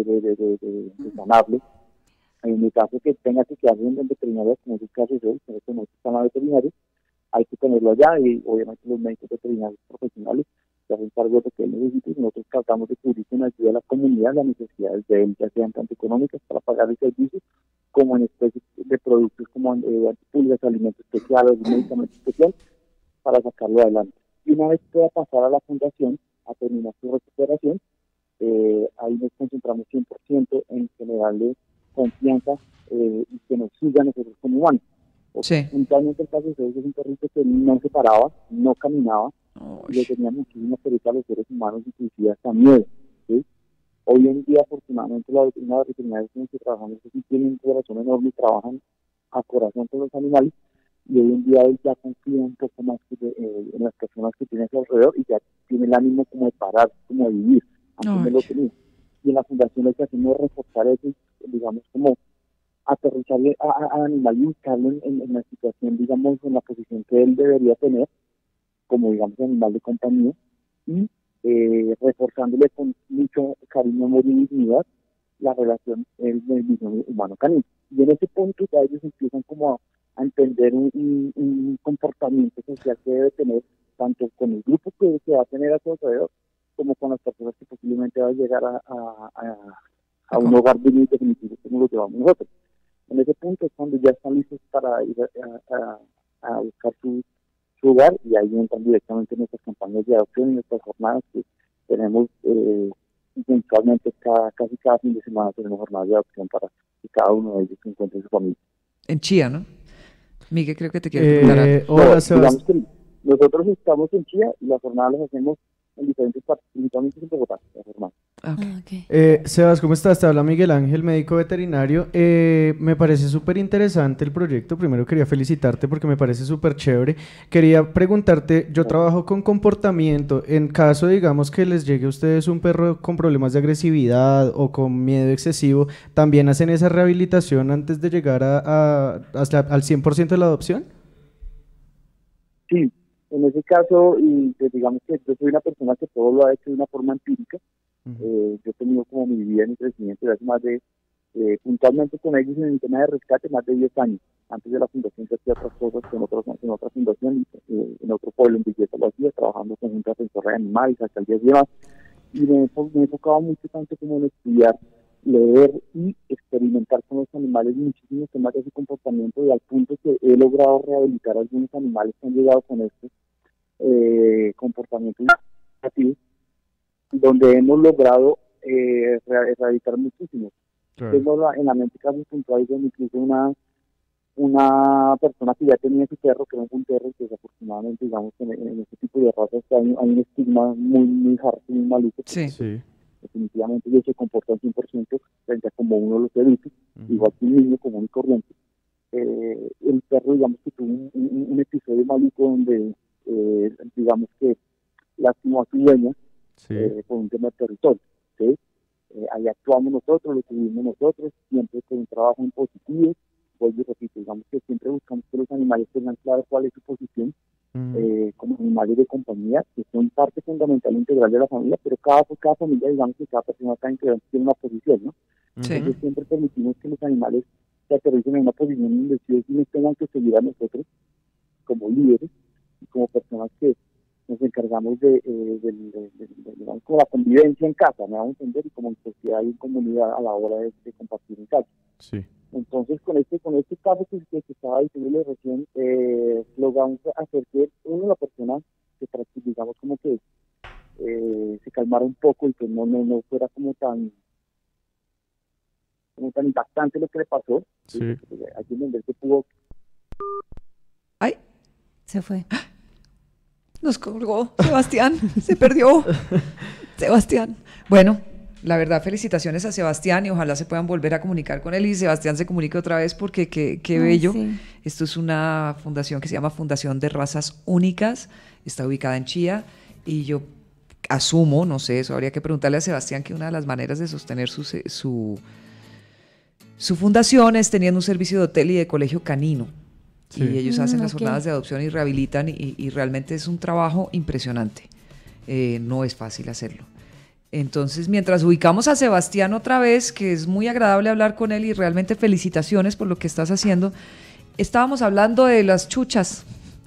de sanarle, en el caso que tenga que quedarse en veterinario, como es el caso de hoy, que no está en la veterinaria, hay que tenerlo allá y obviamente los médicos veterinarios profesionales se hacen cargo de lo que él necesita y nosotros tratamos de cubrir con ayuda de la comunidad las necesidades de él, ya sean tanto económicas para pagar el servicio, como en especies de productos como antipulgas, alimentos especiales, medicamentos especiales, para sacarlo adelante. Y una vez pueda pasar a la fundación a terminar su recuperación, ahí nos concentramos 100% en generarle confianza y que nos siga a nosotros como humanos. Sí. Puntualmente el caso de Zeus es un perrito que no se paraba, no caminaba, y le tenía muchísima pereza a los seres humanos, inclusive hasta miedo. ¿Sí? Hoy en día, afortunadamente, las veterinarias con las que trabajamos sí tienen un corazón enorme y trabajan a corazón con los animales, y hoy en día él ya confía un poco más en las personas que tiene a su alrededor y ya tiene el ánimo como de parar, como de vivir. Antes no lo tenía. Y en la fundación lo que hacemos es reforzar eso, digamos, como aterrizarle al animal y buscarlo en la situación, digamos, en la posición que él debería tener, como, digamos, animal de compañía, y reforzándole con mucho cariño, amor y dignidad la relación del mismo humano-canino. Y en ese punto ya ellos empiezan como a entender un comportamiento social que debe tener, tanto con el grupo que se va a tener a su alrededor, como con las personas que posiblemente va a llegar a un hogar definitivo como lo llevamos nosotros. En ese punto es cuando ya están listos para ir a buscar su hogar, y ahí entran directamente nuestras campañas de adopción y nuestras jornadas que tenemos mensualmente, casi cada fin de semana tenemos jornadas de adopción para que cada uno de ellos se encuentre en su familia. En Chía, ¿no? Miguel, creo que te quiero preguntar algo. Digamos que nosotros estamos en Chía y las jornadas las hacemos en diferentes partes, principalmente en Bogotá, hermano. Okay. Sebas, ¿cómo estás? Te habla Miguel Ángel, médico veterinario. Me parece súper interesante el proyecto. Primero quería felicitarte porque me parece súper chévere. Quería preguntarte, yo trabajo con comportamiento. En caso, digamos, que les llegue a ustedes un perro con problemas de agresividad o con miedo excesivo, ¿también hacen esa rehabilitación antes de llegar hasta al 100% de la adopción? Sí, en ese caso, y pues, digamos que yo soy una persona que todo lo ha hecho de una forma empírica. Yo he tenido como mi vida en mi crecimiento de hace más de, puntualmente con ellos en el tema de rescate, más de 10 años. Antes de la fundación que hacía otras cosas en otra fundación, en otro pueblo, en Villeta lo hacía, trabajando con juntas defensoras de animales, alcaldías y demás. Y me he enfocado mucho tanto como en estudiar, leer y experimentar con los animales muchísimos temas de su comportamiento, y al punto que he logrado rehabilitar a algunos animales que han llegado con estos comportamientos negativos, donde hemos logrado erradicar muchísimos. Claro. Tengo en la mente casos puntuales donde incluso una persona que ya tenía su perro, que era un perro, que desafortunadamente, digamos, en este tipo de razas hay un estigma muy harto, muy maluco. Sí. Definitivamente ellos se comportan 100% frente a como uno los educa, igual que un niño común y corriente. El perro, digamos, que tuvo un episodio maluco donde, digamos, que lastimó a su dueña, por un tema de territorio, ¿sí? Ahí actuamos nosotros, lo tuvimos nosotros, siempre con un trabajo en positivo. Vuelvo y repito, digamos que siempre buscamos que los animales tengan claro cuál es su posición como animales de compañía, que son parte fundamental e integral de la familia, pero cada familia, digamos que cada persona, cada integrante tiene una posición, ¿no? Sí. Entonces siempre permitimos que los animales se aterricen en una posición donde sí nos tengan que seguir a nosotros como líderes y como personas que nos encargamos de digamos, como la convivencia en casa, me vamos a entender, y como en sociedad y en comunidad a la hora de compartir en casa. Sí. Entonces, con este caso que estaba diciéndole recién, logramos hacer que la persona se, digamos, como que se calmara un poco y que no fuera como tan impactante lo que le pasó. Sí. Hay que entender que pudo... ¡Ay! Se fue. Nos colgó Sebastián, se perdió. Sebastián. Bueno, la verdad, felicitaciones a Sebastián y ojalá se puedan volver a comunicar con él y Sebastián se comunique otra vez porque qué bello. Sí. Esto es una fundación que se llama Fundación de Razas Únicas, está ubicada en Chía y yo asumo, no sé, eso habría que preguntarle a Sebastián, que una de las maneras de sostener su fundación es teniendo un servicio de hotel y de colegio canino. Sí. Y ellos hacen las jornadas de adopción y rehabilitan y realmente es un trabajo impresionante. No es fácil hacerlo. Entonces, mientras ubicamos a Sebastián otra vez, que es muy agradable hablar con él y realmente felicitaciones por lo que estás haciendo, estábamos hablando de las chuchas.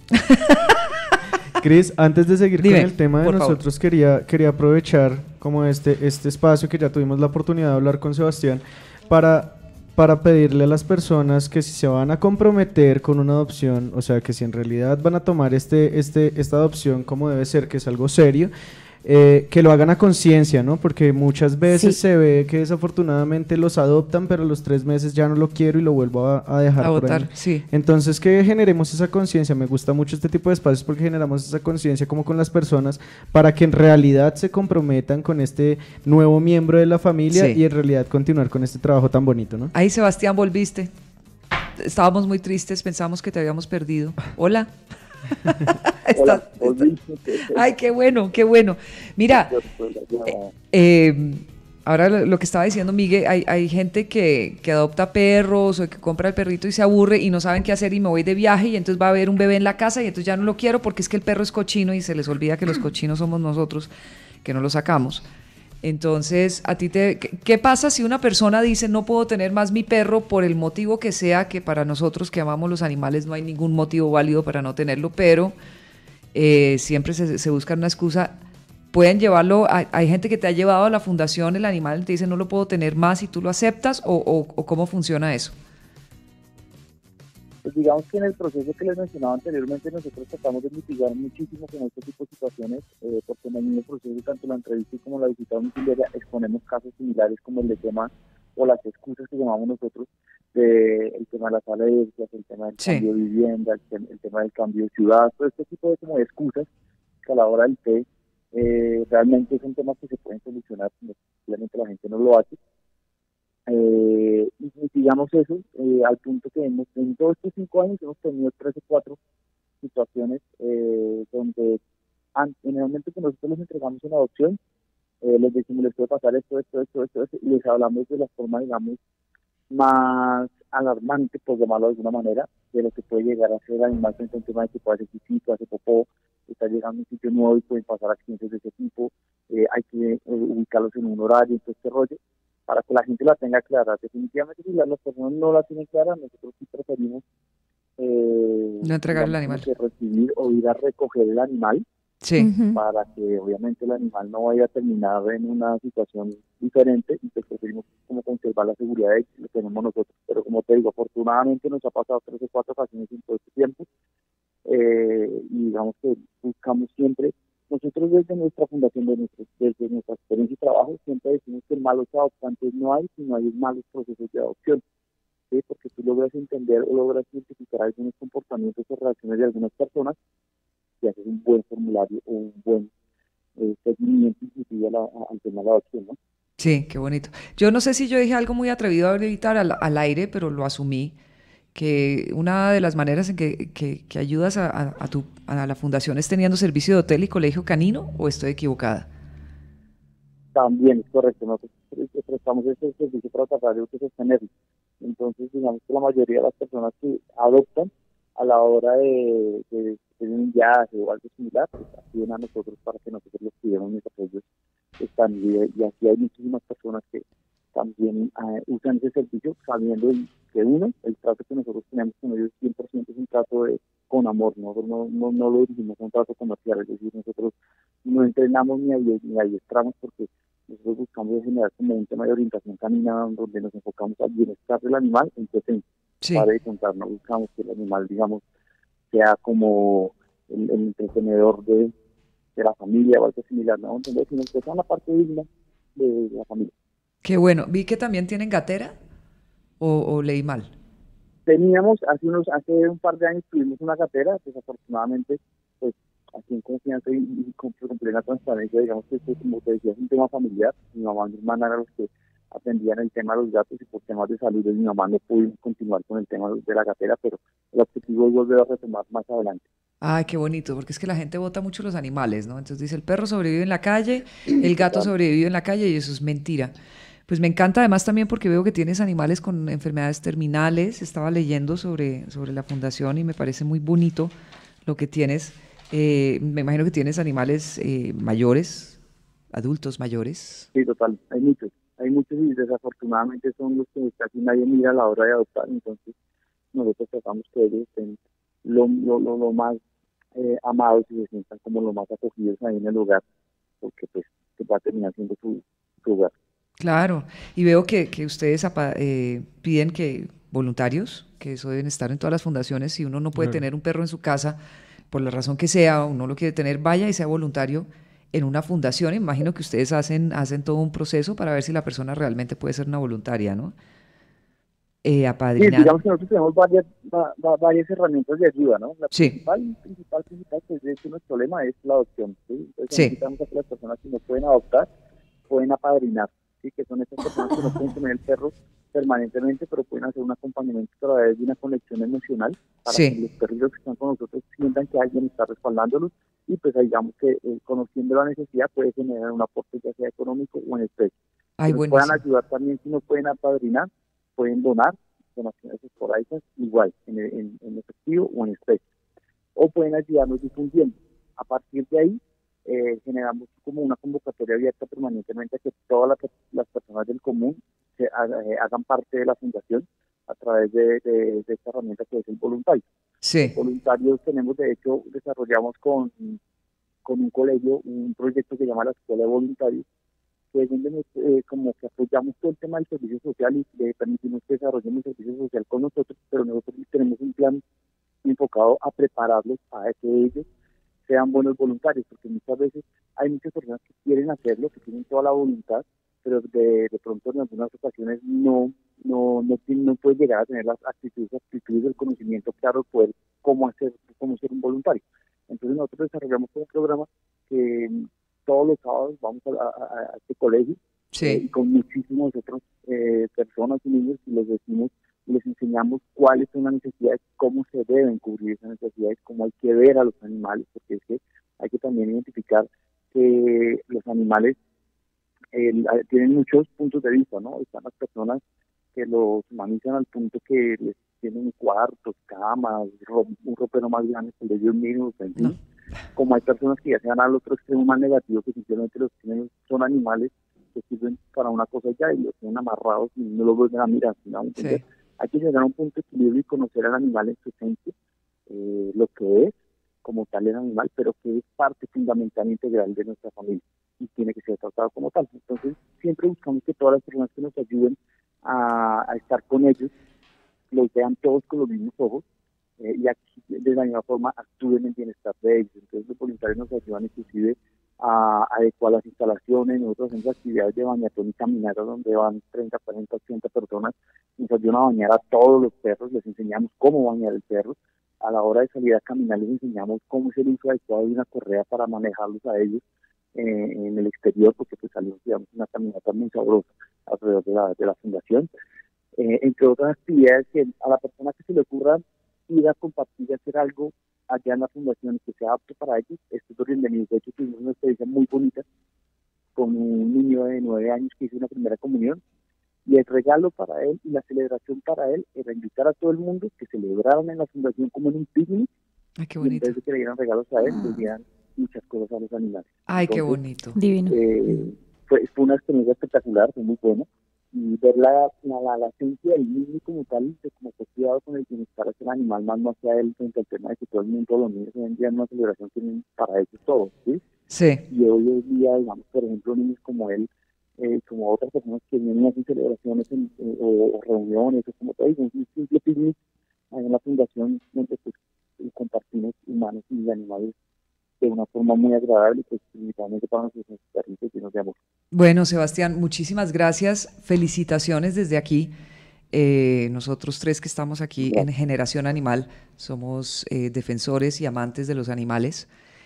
Cris, antes de seguir Dime, con el tema de nosotros, quería aprovechar como este espacio que ya tuvimos la oportunidad de hablar con Sebastián para pedirle a las personas que si se van a comprometer con una adopción, o sea, que si en realidad van a tomar esta adopción como debe ser, que es algo serio, que lo hagan a conciencia, ¿no? Porque muchas veces se ve que desafortunadamente los adoptan, pero a los 3 meses ya no lo quiero y lo vuelvo a dejar por botar, ahí. sí. Entonces, que generemos esa conciencia. Me gusta mucho este tipo de espacios porque generamos esa conciencia como con las personas para que en realidad se comprometan con este nuevo miembro de la familia y en realidad continuar con este trabajo tan bonito, ¿no? Ahí, Sebastián, volviste. Estábamos muy tristes, pensábamos que te habíamos perdido. Hola. Hola, Ay, qué bueno, qué bueno. Mira, ahora lo que estaba diciendo Miguel, hay gente que adopta perros o que compra el perrito y se aburre y no saben qué hacer y me voy de viaje y entonces va a haber un bebé en la casa y entonces ya no lo quiero porque es que el perro es cochino y se les olvida que los cochinos somos nosotros, que no lo sacamos. Entonces, ¿qué pasa si una persona dice no puedo tener más mi perro por el motivo que sea, que para nosotros que amamos los animales no hay ningún motivo válido para no tenerlo, pero siempre se busca una excusa? Pueden llevarlo, hay gente que te ha llevado a la fundación el animal y te dice no lo puedo tener más y tú lo aceptas o ¿cómo funciona eso? Pues digamos que en el proceso que les mencionaba anteriormente nosotros tratamos de mitigar muchísimo con este tipo de situaciones, porque en el mismo proceso, tanto la entrevista como la visita domiciliaria, exponemos casos similares como el de tema o las excusas que llamamos nosotros, el tema de las alergias, el tema del cambio de vivienda, el tema del cambio de ciudad, todo este tipo de como de excusas que a la hora del té Realmente son temas que se pueden solucionar, simplemente la gente no lo hace. Y digamos eso, al punto que en todos estos 5 años hemos tenido 3 o 4 situaciones donde en el momento que nosotros les entregamos una adopción, les decimos, les puede pasar esto, y les hablamos de la forma, digamos, más alarmante, por llamarlo de alguna manera, de lo que puede llegar a ser el animal frente a un tema de que puede hacer pipí, puede hacer popó, está llegando a un sitio nuevo y pueden pasar accidentes de ese tipo, hay que ubicarlos en un horario, todo este rollo, para que la gente la tenga clara. Definitivamente, si las personas no la tienen clara, nosotros sí preferimos no entregar el animal, recibir o ir a recoger el animal, sí, para que obviamente el animal no vaya a terminar en una situación diferente, y pues preferimos como conservar la seguridad de que lo tenemos nosotros. Pero como te digo, afortunadamente nos ha pasado 3 o 4 ocasiones en todo este tiempo, y digamos que buscamos siempre, nosotros desde nuestra fundación, desde nuestra experiencia y trabajo, siempre decimos que malos adoptantes no hay, sino hay malos procesos de adopción. ¿Sí? Porque tú logras entender o logras identificar algunos comportamientos o reacciones de algunas personas y haces un buen formulario o un buen seguimiento inclusive al tema de la adopción, ¿no? Sí, qué bonito. Yo no sé si yo dije algo muy atrevido ahorita al aire, pero lo asumí, que una de las maneras en que ayudas a la fundación es teniendo servicio de hotel y colegio canino, ¿o estoy equivocada? También es correcto, nosotros prestamos ese servicio para tratar de sostenerlo. Entonces, digamos que la mayoría de las personas que adoptan a la hora de tener un viaje o algo similar, pues acuden a nosotros para que nosotros los cuidemos mientras ellos están. Y aquí hay muchísimas personas que también usan ese servicio sabiendo que el trato que nosotros tenemos con ellos 100% es un trato con amor, no lo dirigimos a un trato comercial, es decir, nosotros no entrenamos ni adiestramos, porque nosotros buscamos generar como un tema de orientación canina donde nos enfocamos al bienestar del animal en presencia. Sí. Para de contar, no buscamos que el animal, digamos, sea como el entretenedor de la familia o algo similar, ¿no? Entonces, sino que sea una parte digna de la familia. Qué bueno. Vi que también tienen gatera, o leí mal. Teníamos, hace un par de años tuvimos una gatera, desafortunadamente, pues aquí en confianza y con plena transparencia, digamos que esto, como te decía, es un tema familiar. Mi mamá y mi hermana eran los que atendían el tema de los gatos, y por temas de salud de mi mamá no pudimos continuar con el tema de la gatera, pero el objetivo es volver a retomar más adelante. Ay, qué bonito, porque es que la gente bota mucho los animales, ¿no? Entonces dice, el perro sobrevive en la calle, el gato sobrevive en la calle, y eso es mentira. Pues me encanta además también porque veo que tienes animales con enfermedades terminales. Estaba leyendo sobre la fundación y me parece muy bonito lo que tienes. Me imagino que tienes animales mayores, adultos mayores. Sí, total, hay muchos y desafortunadamente son los que casi nadie mira a la hora de adoptar. Entonces nosotros tratamos que ellos estén lo más amados y se sientan como lo más acogidos ahí en el hogar, porque pues que va a terminar siendo su hogar. Claro, y veo que ustedes piden que voluntarios, que eso deben estar en todas las fundaciones. Si uno no puede tener un perro en su casa, por la razón que sea, o no lo quiere tener, vaya y sea voluntario en una fundación. Imagino que ustedes hacen todo un proceso para ver si la persona realmente puede ser una voluntaria, ¿no? Apadrinar. Sí, digamos que nosotros tenemos varias herramientas de ayuda, ¿no? La principal, pues de hecho nuestro lema es la adopción, ¿sí? Entonces necesitamos a que las personas que no pueden adoptar, pueden apadrinar, ¿sí? Que son esas personas que no pueden tener el perro permanentemente, pero pueden hacer un acompañamiento a través de una conexión emocional para que los perrillos que están con nosotros sientan que alguien está respaldándolos, y pues digamos que conociendo la necesidad puede generar un aporte ya sea económico o en especie. Puedan ayudar también si no pueden apadrinar, pueden donar, donaciones esporádicas, igual, en efectivo o en especie. O pueden ayudarnos difundiendo. A partir de ahí, generamos como una convocatoria abierta permanentemente a que todas las personas del común hagan parte de la fundación a través de esta herramienta que es el voluntario. Sí. Voluntarios tenemos, de hecho, desarrollamos con un colegio un proyecto que se llama la Escuela de Voluntarios, que es donde como que apoyamos todo el tema del servicio social y le permitimos que desarrollen el servicio social con nosotros, pero nosotros tenemos un plan enfocado a prepararlos a que ellos sean buenos voluntarios, porque muchas veces hay muchas personas que quieren hacerlo, que tienen toda la voluntad, pero de pronto en algunas ocasiones no pueden llegar a tener las aptitudes, el conocimiento claro, poder cómo ser un voluntario. Entonces nosotros desarrollamos un programa que todos los sábados vamos a este colegio, y con muchísimos otros personas y niños, y les decimos, les enseñamos cuáles son las necesidades, cómo se deben cubrir esas necesidades, cómo hay que ver a los animales, porque es que hay que también identificar que los animales tienen muchos puntos de vista, ¿no? Están las personas que los humanizan al punto que les tienen cuartos, camas, un ropero más grande que el de ellos mismos, en fin. Como hay personas que ya se van al otro extremo más negativo, que simplemente los tienen, son animales que sirven para una cosa ya y los tienen amarrados y no los vuelven a mirar, ¿no? Entonces, hay que llegar a un punto de equilibrio y conocer al animal en su esencia, lo que es como tal el animal, pero que es parte fundamental e integral de nuestra familia y tiene que ser tratado como tal. Entonces, siempre buscamos que todas las personas que nos ayuden a estar con ellos los vean todos con los mismos ojos, y aquí de la misma forma actúen en el bienestar de ellos. Entonces los voluntarios nos ayudan inclusive a adecuar las instalaciones. Nosotros hacemos actividades de bañatón y caminata donde van 30, 40, 80 personas, nos ayudan a bañar a todos los perros, les enseñamos cómo bañar el perro. A la hora de salir a caminar les enseñamos cómo es el uso adecuado de una correa para manejarlos a ellos en el exterior, porque pues salimos, digamos, una caminata muy sabrosa alrededor de la fundación. Entre otras actividades que a la persona que se le ocurra ir a compartir y hacer algo allá en la fundación que sea apto para ellos, esto es bienvenido. De hecho, tuvimos una experiencia muy bonita con un niño de 9 años que hizo una primera comunión, y el regalo para él y la celebración para él era invitar a todo el mundo que celebraran en la fundación como en un picnic. Ay, qué bonito. Y en vez de que le dieran regalos a él, le dieran muchas cosas a los animales. Ay, entonces, qué bonito. Divino. Fue una experiencia espectacular, fue muy buena. Y ver la esencia del niño como tal, de cómo fue cuidado con el bienestar hacia el animal, más no hacia él, frente al tema de que todo el mundo, los niños hoy en día en una celebración tienen para ellos todo, ¿sí? Sí. Y hoy en día, digamos, por ejemplo, niños como él, como otras personas que vienen a hacer celebraciones o reuniones, o como te digo, un simple picnic en la fundación donde pues, compartimos humanos y animales de una forma muy agradable, pues principalmente para nuestros perritos llenos de amor. Bueno, Sebastián, muchísimas gracias, felicitaciones desde aquí. Nosotros tres que estamos aquí en Generación Animal somos defensores y amantes de los animales.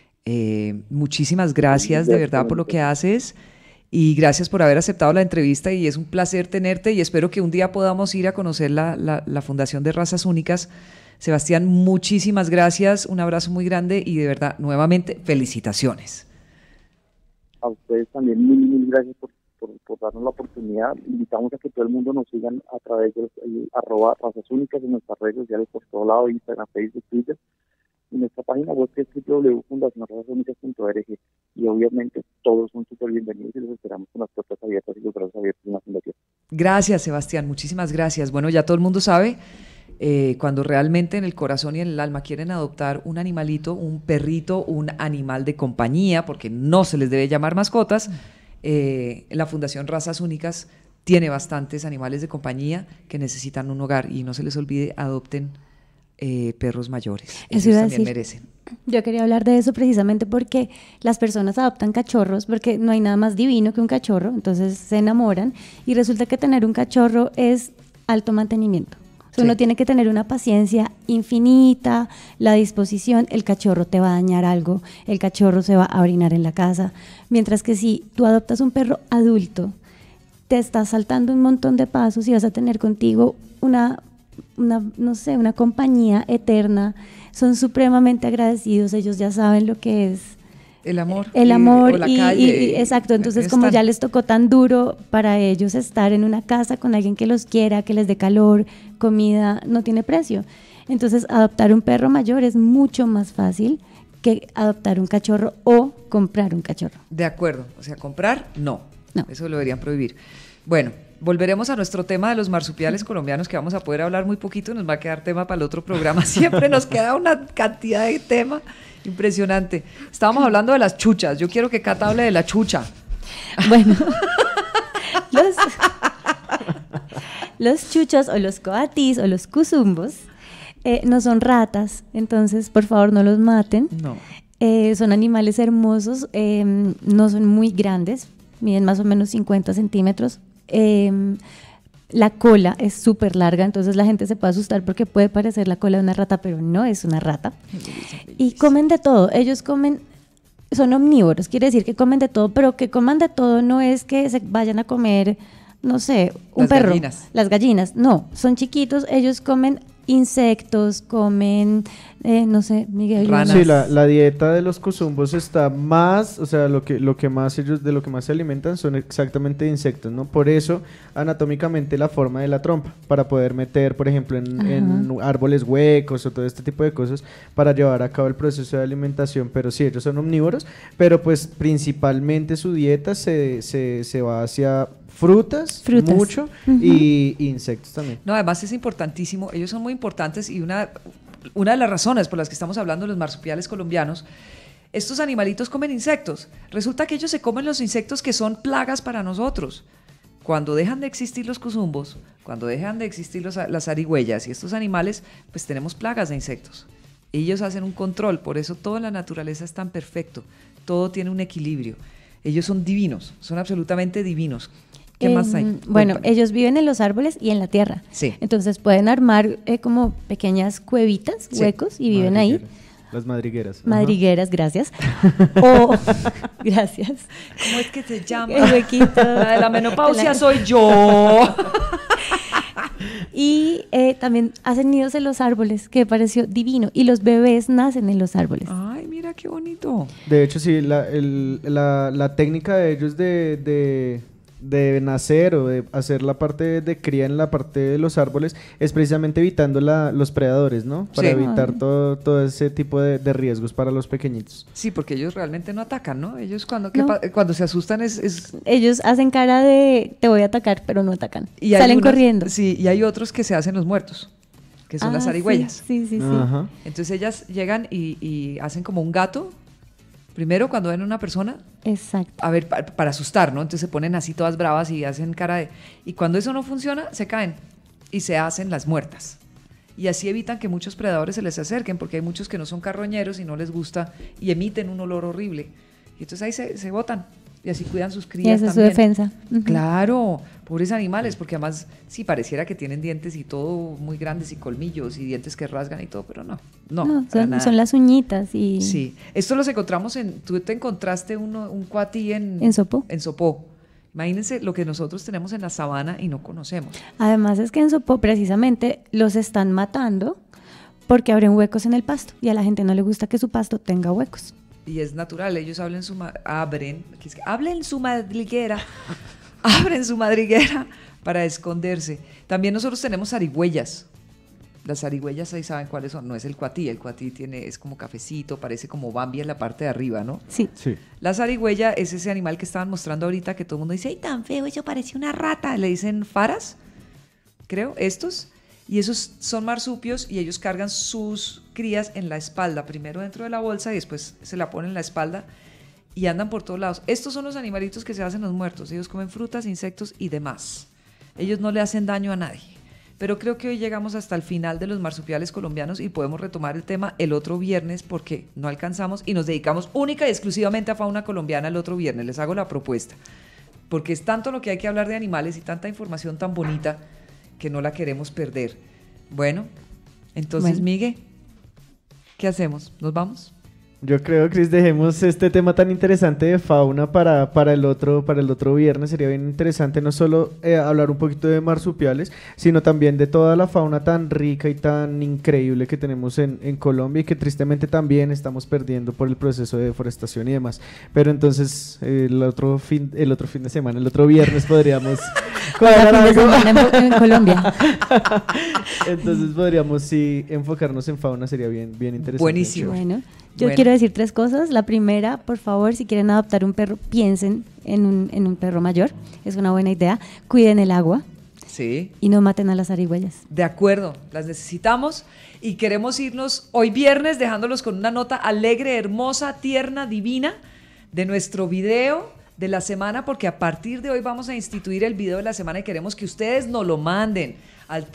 Muchísimas gracias de verdad por lo que haces y gracias por haber aceptado la entrevista, y es un placer tenerte y espero que un día podamos ir a conocer la Fundación de Razas Únicas. Sebastián, muchísimas gracias, un abrazo muy grande y de verdad, nuevamente, felicitaciones. A ustedes también mil gracias por darnos la oportunidad. Invitamos a que todo el mundo nos sigan a través de @razasúnicas en nuestras redes sociales por todo lado, Instagram, Facebook, Twitter, y nuestra página web que es www.fundacionrazasunicas.org, y obviamente todos son súper bienvenidos y los esperamos con las puertas abiertas y los brazos abiertos en la fundación. Gracias, Sebastián, muchísimas gracias. Bueno, ya todo el mundo sabe, cuando realmente en el corazón y en el alma quieren adoptar un animalito, un perrito, un animal de compañía, porque no se les debe llamar mascotas, la Fundación Razas Únicas tiene bastantes animales de compañía que necesitan un hogar, y no se les olvide, adopten perros mayores. Eso ellos también merecen. Yo quería hablar de eso precisamente porque las personas adoptan cachorros porque no hay nada más divino que un cachorro, entonces se enamoran y resulta que tener un cachorro es alto mantenimiento. Uno tiene que tener una paciencia infinita, la disposición, el cachorro te va a dañar algo, el cachorro se va a orinar en la casa, mientras que si tú adoptas un perro adulto, te estás saltando un montón de pasos y vas a tener contigo una compañía eterna. Son supremamente agradecidos, ellos ya saben lo que es el amor. El amor o la calle, exacto, entonces como ya les tocó tan duro para ellos estar en una casa con alguien que los quiera, que les dé calor, comida, no tiene precio. Entonces adoptar un perro mayor es mucho más fácil que adoptar un cachorro o comprar un cachorro. De acuerdo, o sea, comprar, no. Eso lo deberían prohibir. Bueno, volveremos a nuestro tema de los marsupiales colombianos, que vamos a poder hablar muy poquito, nos va a quedar tema para el otro programa, siempre nos queda una cantidad de tema impresionante. Estábamos hablando de las chuchas, yo quiero que Cata hable de la chucha. Bueno, los chuchos o los coatís o los cuzumbos no son ratas, entonces por favor no los maten. No. Son animales hermosos, no son muy grandes, miden más o menos 50 centímetros. La cola es súper larga, entonces la gente se puede asustar porque puede parecer la cola de una rata, pero no es una rata. Y comen de todo, ellos comen son omnívoros, quiere decir que comen de todo, pero que coman de todo no es que se vayan a comer, no sé, un perro. Las gallinas, no, son chiquitos, ellos comen insectos, comen, no sé, Miguel. Ranas. Sí, la dieta de los cuzumbos está más, o sea, lo que más ellos, de lo que más se alimentan son exactamente insectos, ¿no? Por eso, anatómicamente, la forma de la trompa, para poder meter, por ejemplo, en árboles huecos o todo este tipo de cosas, para llevar a cabo el proceso de alimentación, pero sí, ellos son omnívoros, pero pues principalmente su dieta se va hacia frutas. Mucho, y insectos también. No, además es importantísimo, ellos son muy importantes y una de las razones por las que estamos hablando de los marsupiales colombianos, estos animalitos comen insectos. Resulta que ellos se comen los insectos que son plagas para nosotros. Cuando dejan de existir los cuzumbos, cuando dejan de existir las zarigüeyas y estos animales, pues tenemos plagas de insectos. Ellos hacen un control, por eso toda la naturaleza es tan perfecto, todo tiene un equilibrio. Ellos son divinos, son absolutamente divinos. ¿Qué más hay? Bueno, ellos viven en los árboles y en la tierra. Sí. Entonces pueden armar como pequeñas cuevitas, huecos, y viven ahí. Las madrigueras. Madrigueras, gracias. O, gracias. ¿Cómo es que se llama? El huequito. La de la menopausia soy yo. Y también hacen nidos en los árboles, que me pareció divino. Y los bebés nacen en los árboles. Ay, mira qué bonito. De hecho, sí, la técnica de ellos de nacer o de hacer la parte de cría en la parte de los árboles es precisamente evitando los predadores, ¿no? Para evitar todo ese tipo de riesgos para los pequeñitos. Sí, porque ellos realmente no atacan, ¿no? Ellos cuando se asustan es... Ellos hacen cara de te voy a atacar, pero no atacan. Salen corriendo. Sí, y hay otros que se hacen los muertos, que son las zarigüeyas. Sí. Entonces ellas llegan y hacen como un gato. Primero, cuando ven a una persona, exacto, a ver, para asustar, ¿no? Entonces se ponen así todas bravas y hacen cara de... Y cuando eso no funciona, se caen y se hacen las muertas. Y así evitan que muchos predadores se les acerquen, porque hay muchos que no son carroñeros y no les gusta y emiten un olor horrible. Y entonces ahí se botan y así cuidan sus crías. Y esa también. Es su defensa. Claro, pobres animales, porque además sí pareciera que tienen dientes y todo muy grandes y colmillos y dientes que rasgan y todo, pero no son las uñitas y... Sí, esto los encontramos tú te encontraste un cuatí en Sopó. Imagínense lo que nosotros tenemos en la sabana y no conocemos. Además es que en Sopó precisamente los están matando porque abren huecos en el pasto y a la gente no le gusta que su pasto tenga huecos. Y es natural, ellos abren su madriguera, abren su madriguera para esconderse. También nosotros tenemos zarigüeyas. Las zarigüeyas ahí saben cuáles son, no es el cuatí es como cafecito, parece como Bambi en la parte de arriba, ¿no? Sí. La zarigüeya es ese animal que estaban mostrando ahorita que todo el mundo dice, ¡ay, tan feo, eso parece una rata! Le dicen faras, creo, estos. Y esos son marsupios y ellos cargan sus crías en la espalda, primero dentro de la bolsa y después se la ponen en la espalda y andan por todos lados. Estos son los animalitos que se hacen los muertos, ellos comen frutas, insectos y demás. Ellos no le hacen daño a nadie. Pero creo que hoy llegamos hasta el final de los marsupiales colombianos y podemos retomar el tema el otro viernes porque no alcanzamos y nos dedicamos única y exclusivamente a fauna colombiana el otro viernes. Les hago la propuesta, porque es tanto lo que hay que hablar de animales y tanta información tan bonita que no la queremos perder. Bueno, entonces, Miguel, ¿qué hacemos? ¿Nos vamos? Yo creo, Cris, dejemos este tema tan interesante de fauna para el otro viernes. Sería bien interesante no solo hablar un poquito de marsupiales, sino también de toda la fauna tan rica y tan increíble que tenemos en Colombia y que tristemente también estamos perdiendo por el proceso de deforestación y demás. Pero entonces el otro fin de semana, el otro viernes podríamos en Colombia. Entonces podríamos sí enfocarnos en fauna, sería bien interesante. Buenísimo. Bueno, yo quiero decir 3 cosas. La primera, por favor, si quieren adoptar un perro, piensen en un perro mayor. Es una buena idea. Cuiden el agua. Sí. Y no maten a las zarigüeyas. De acuerdo, las necesitamos y queremos irnos hoy viernes dejándolos con una nota alegre, hermosa, tierna, divina de nuestro video de la semana, porque a partir de hoy vamos a instituir el video de la semana y queremos que ustedes nos lo manden al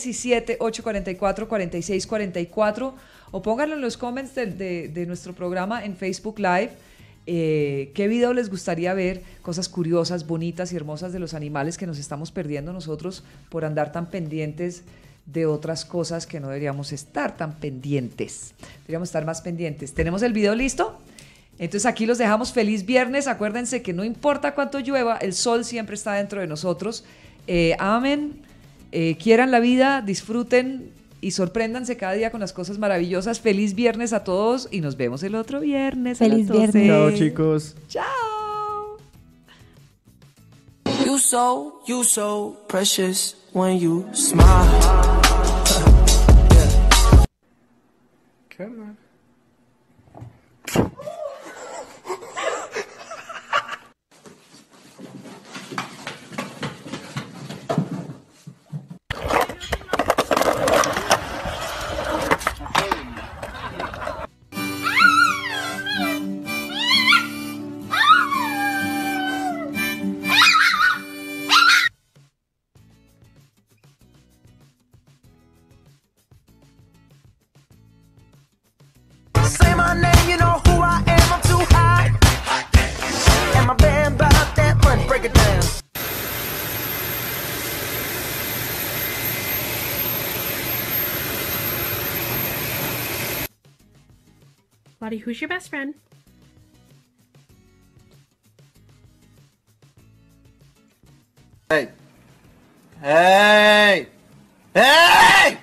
317-844-4644 o pónganlo en los comments de nuestro programa en Facebook Live. ¿Qué video les gustaría ver? Cosas curiosas, bonitas y hermosas de los animales que nos estamos perdiendo nosotros por andar tan pendientes de otras cosas que no deberíamos estar tan pendientes. Deberíamos estar más pendientes. ¿Tenemos el video listo? Entonces aquí los dejamos. Feliz viernes. Acuérdense que no importa cuánto llueva, el sol siempre está dentro de nosotros. Amen, quieran la vida, disfruten y sorpréndanse cada día con las cosas maravillosas. Feliz viernes a todos y nos vemos el otro viernes. Feliz a las 12. viernes. Chao, chicos. Chao. You so precious when you smile. Come on. Say my name, you know who I am, I'm too high. And my band bought that money, break it down. Lottie, who's your best friend? Hey! Hey! Hey!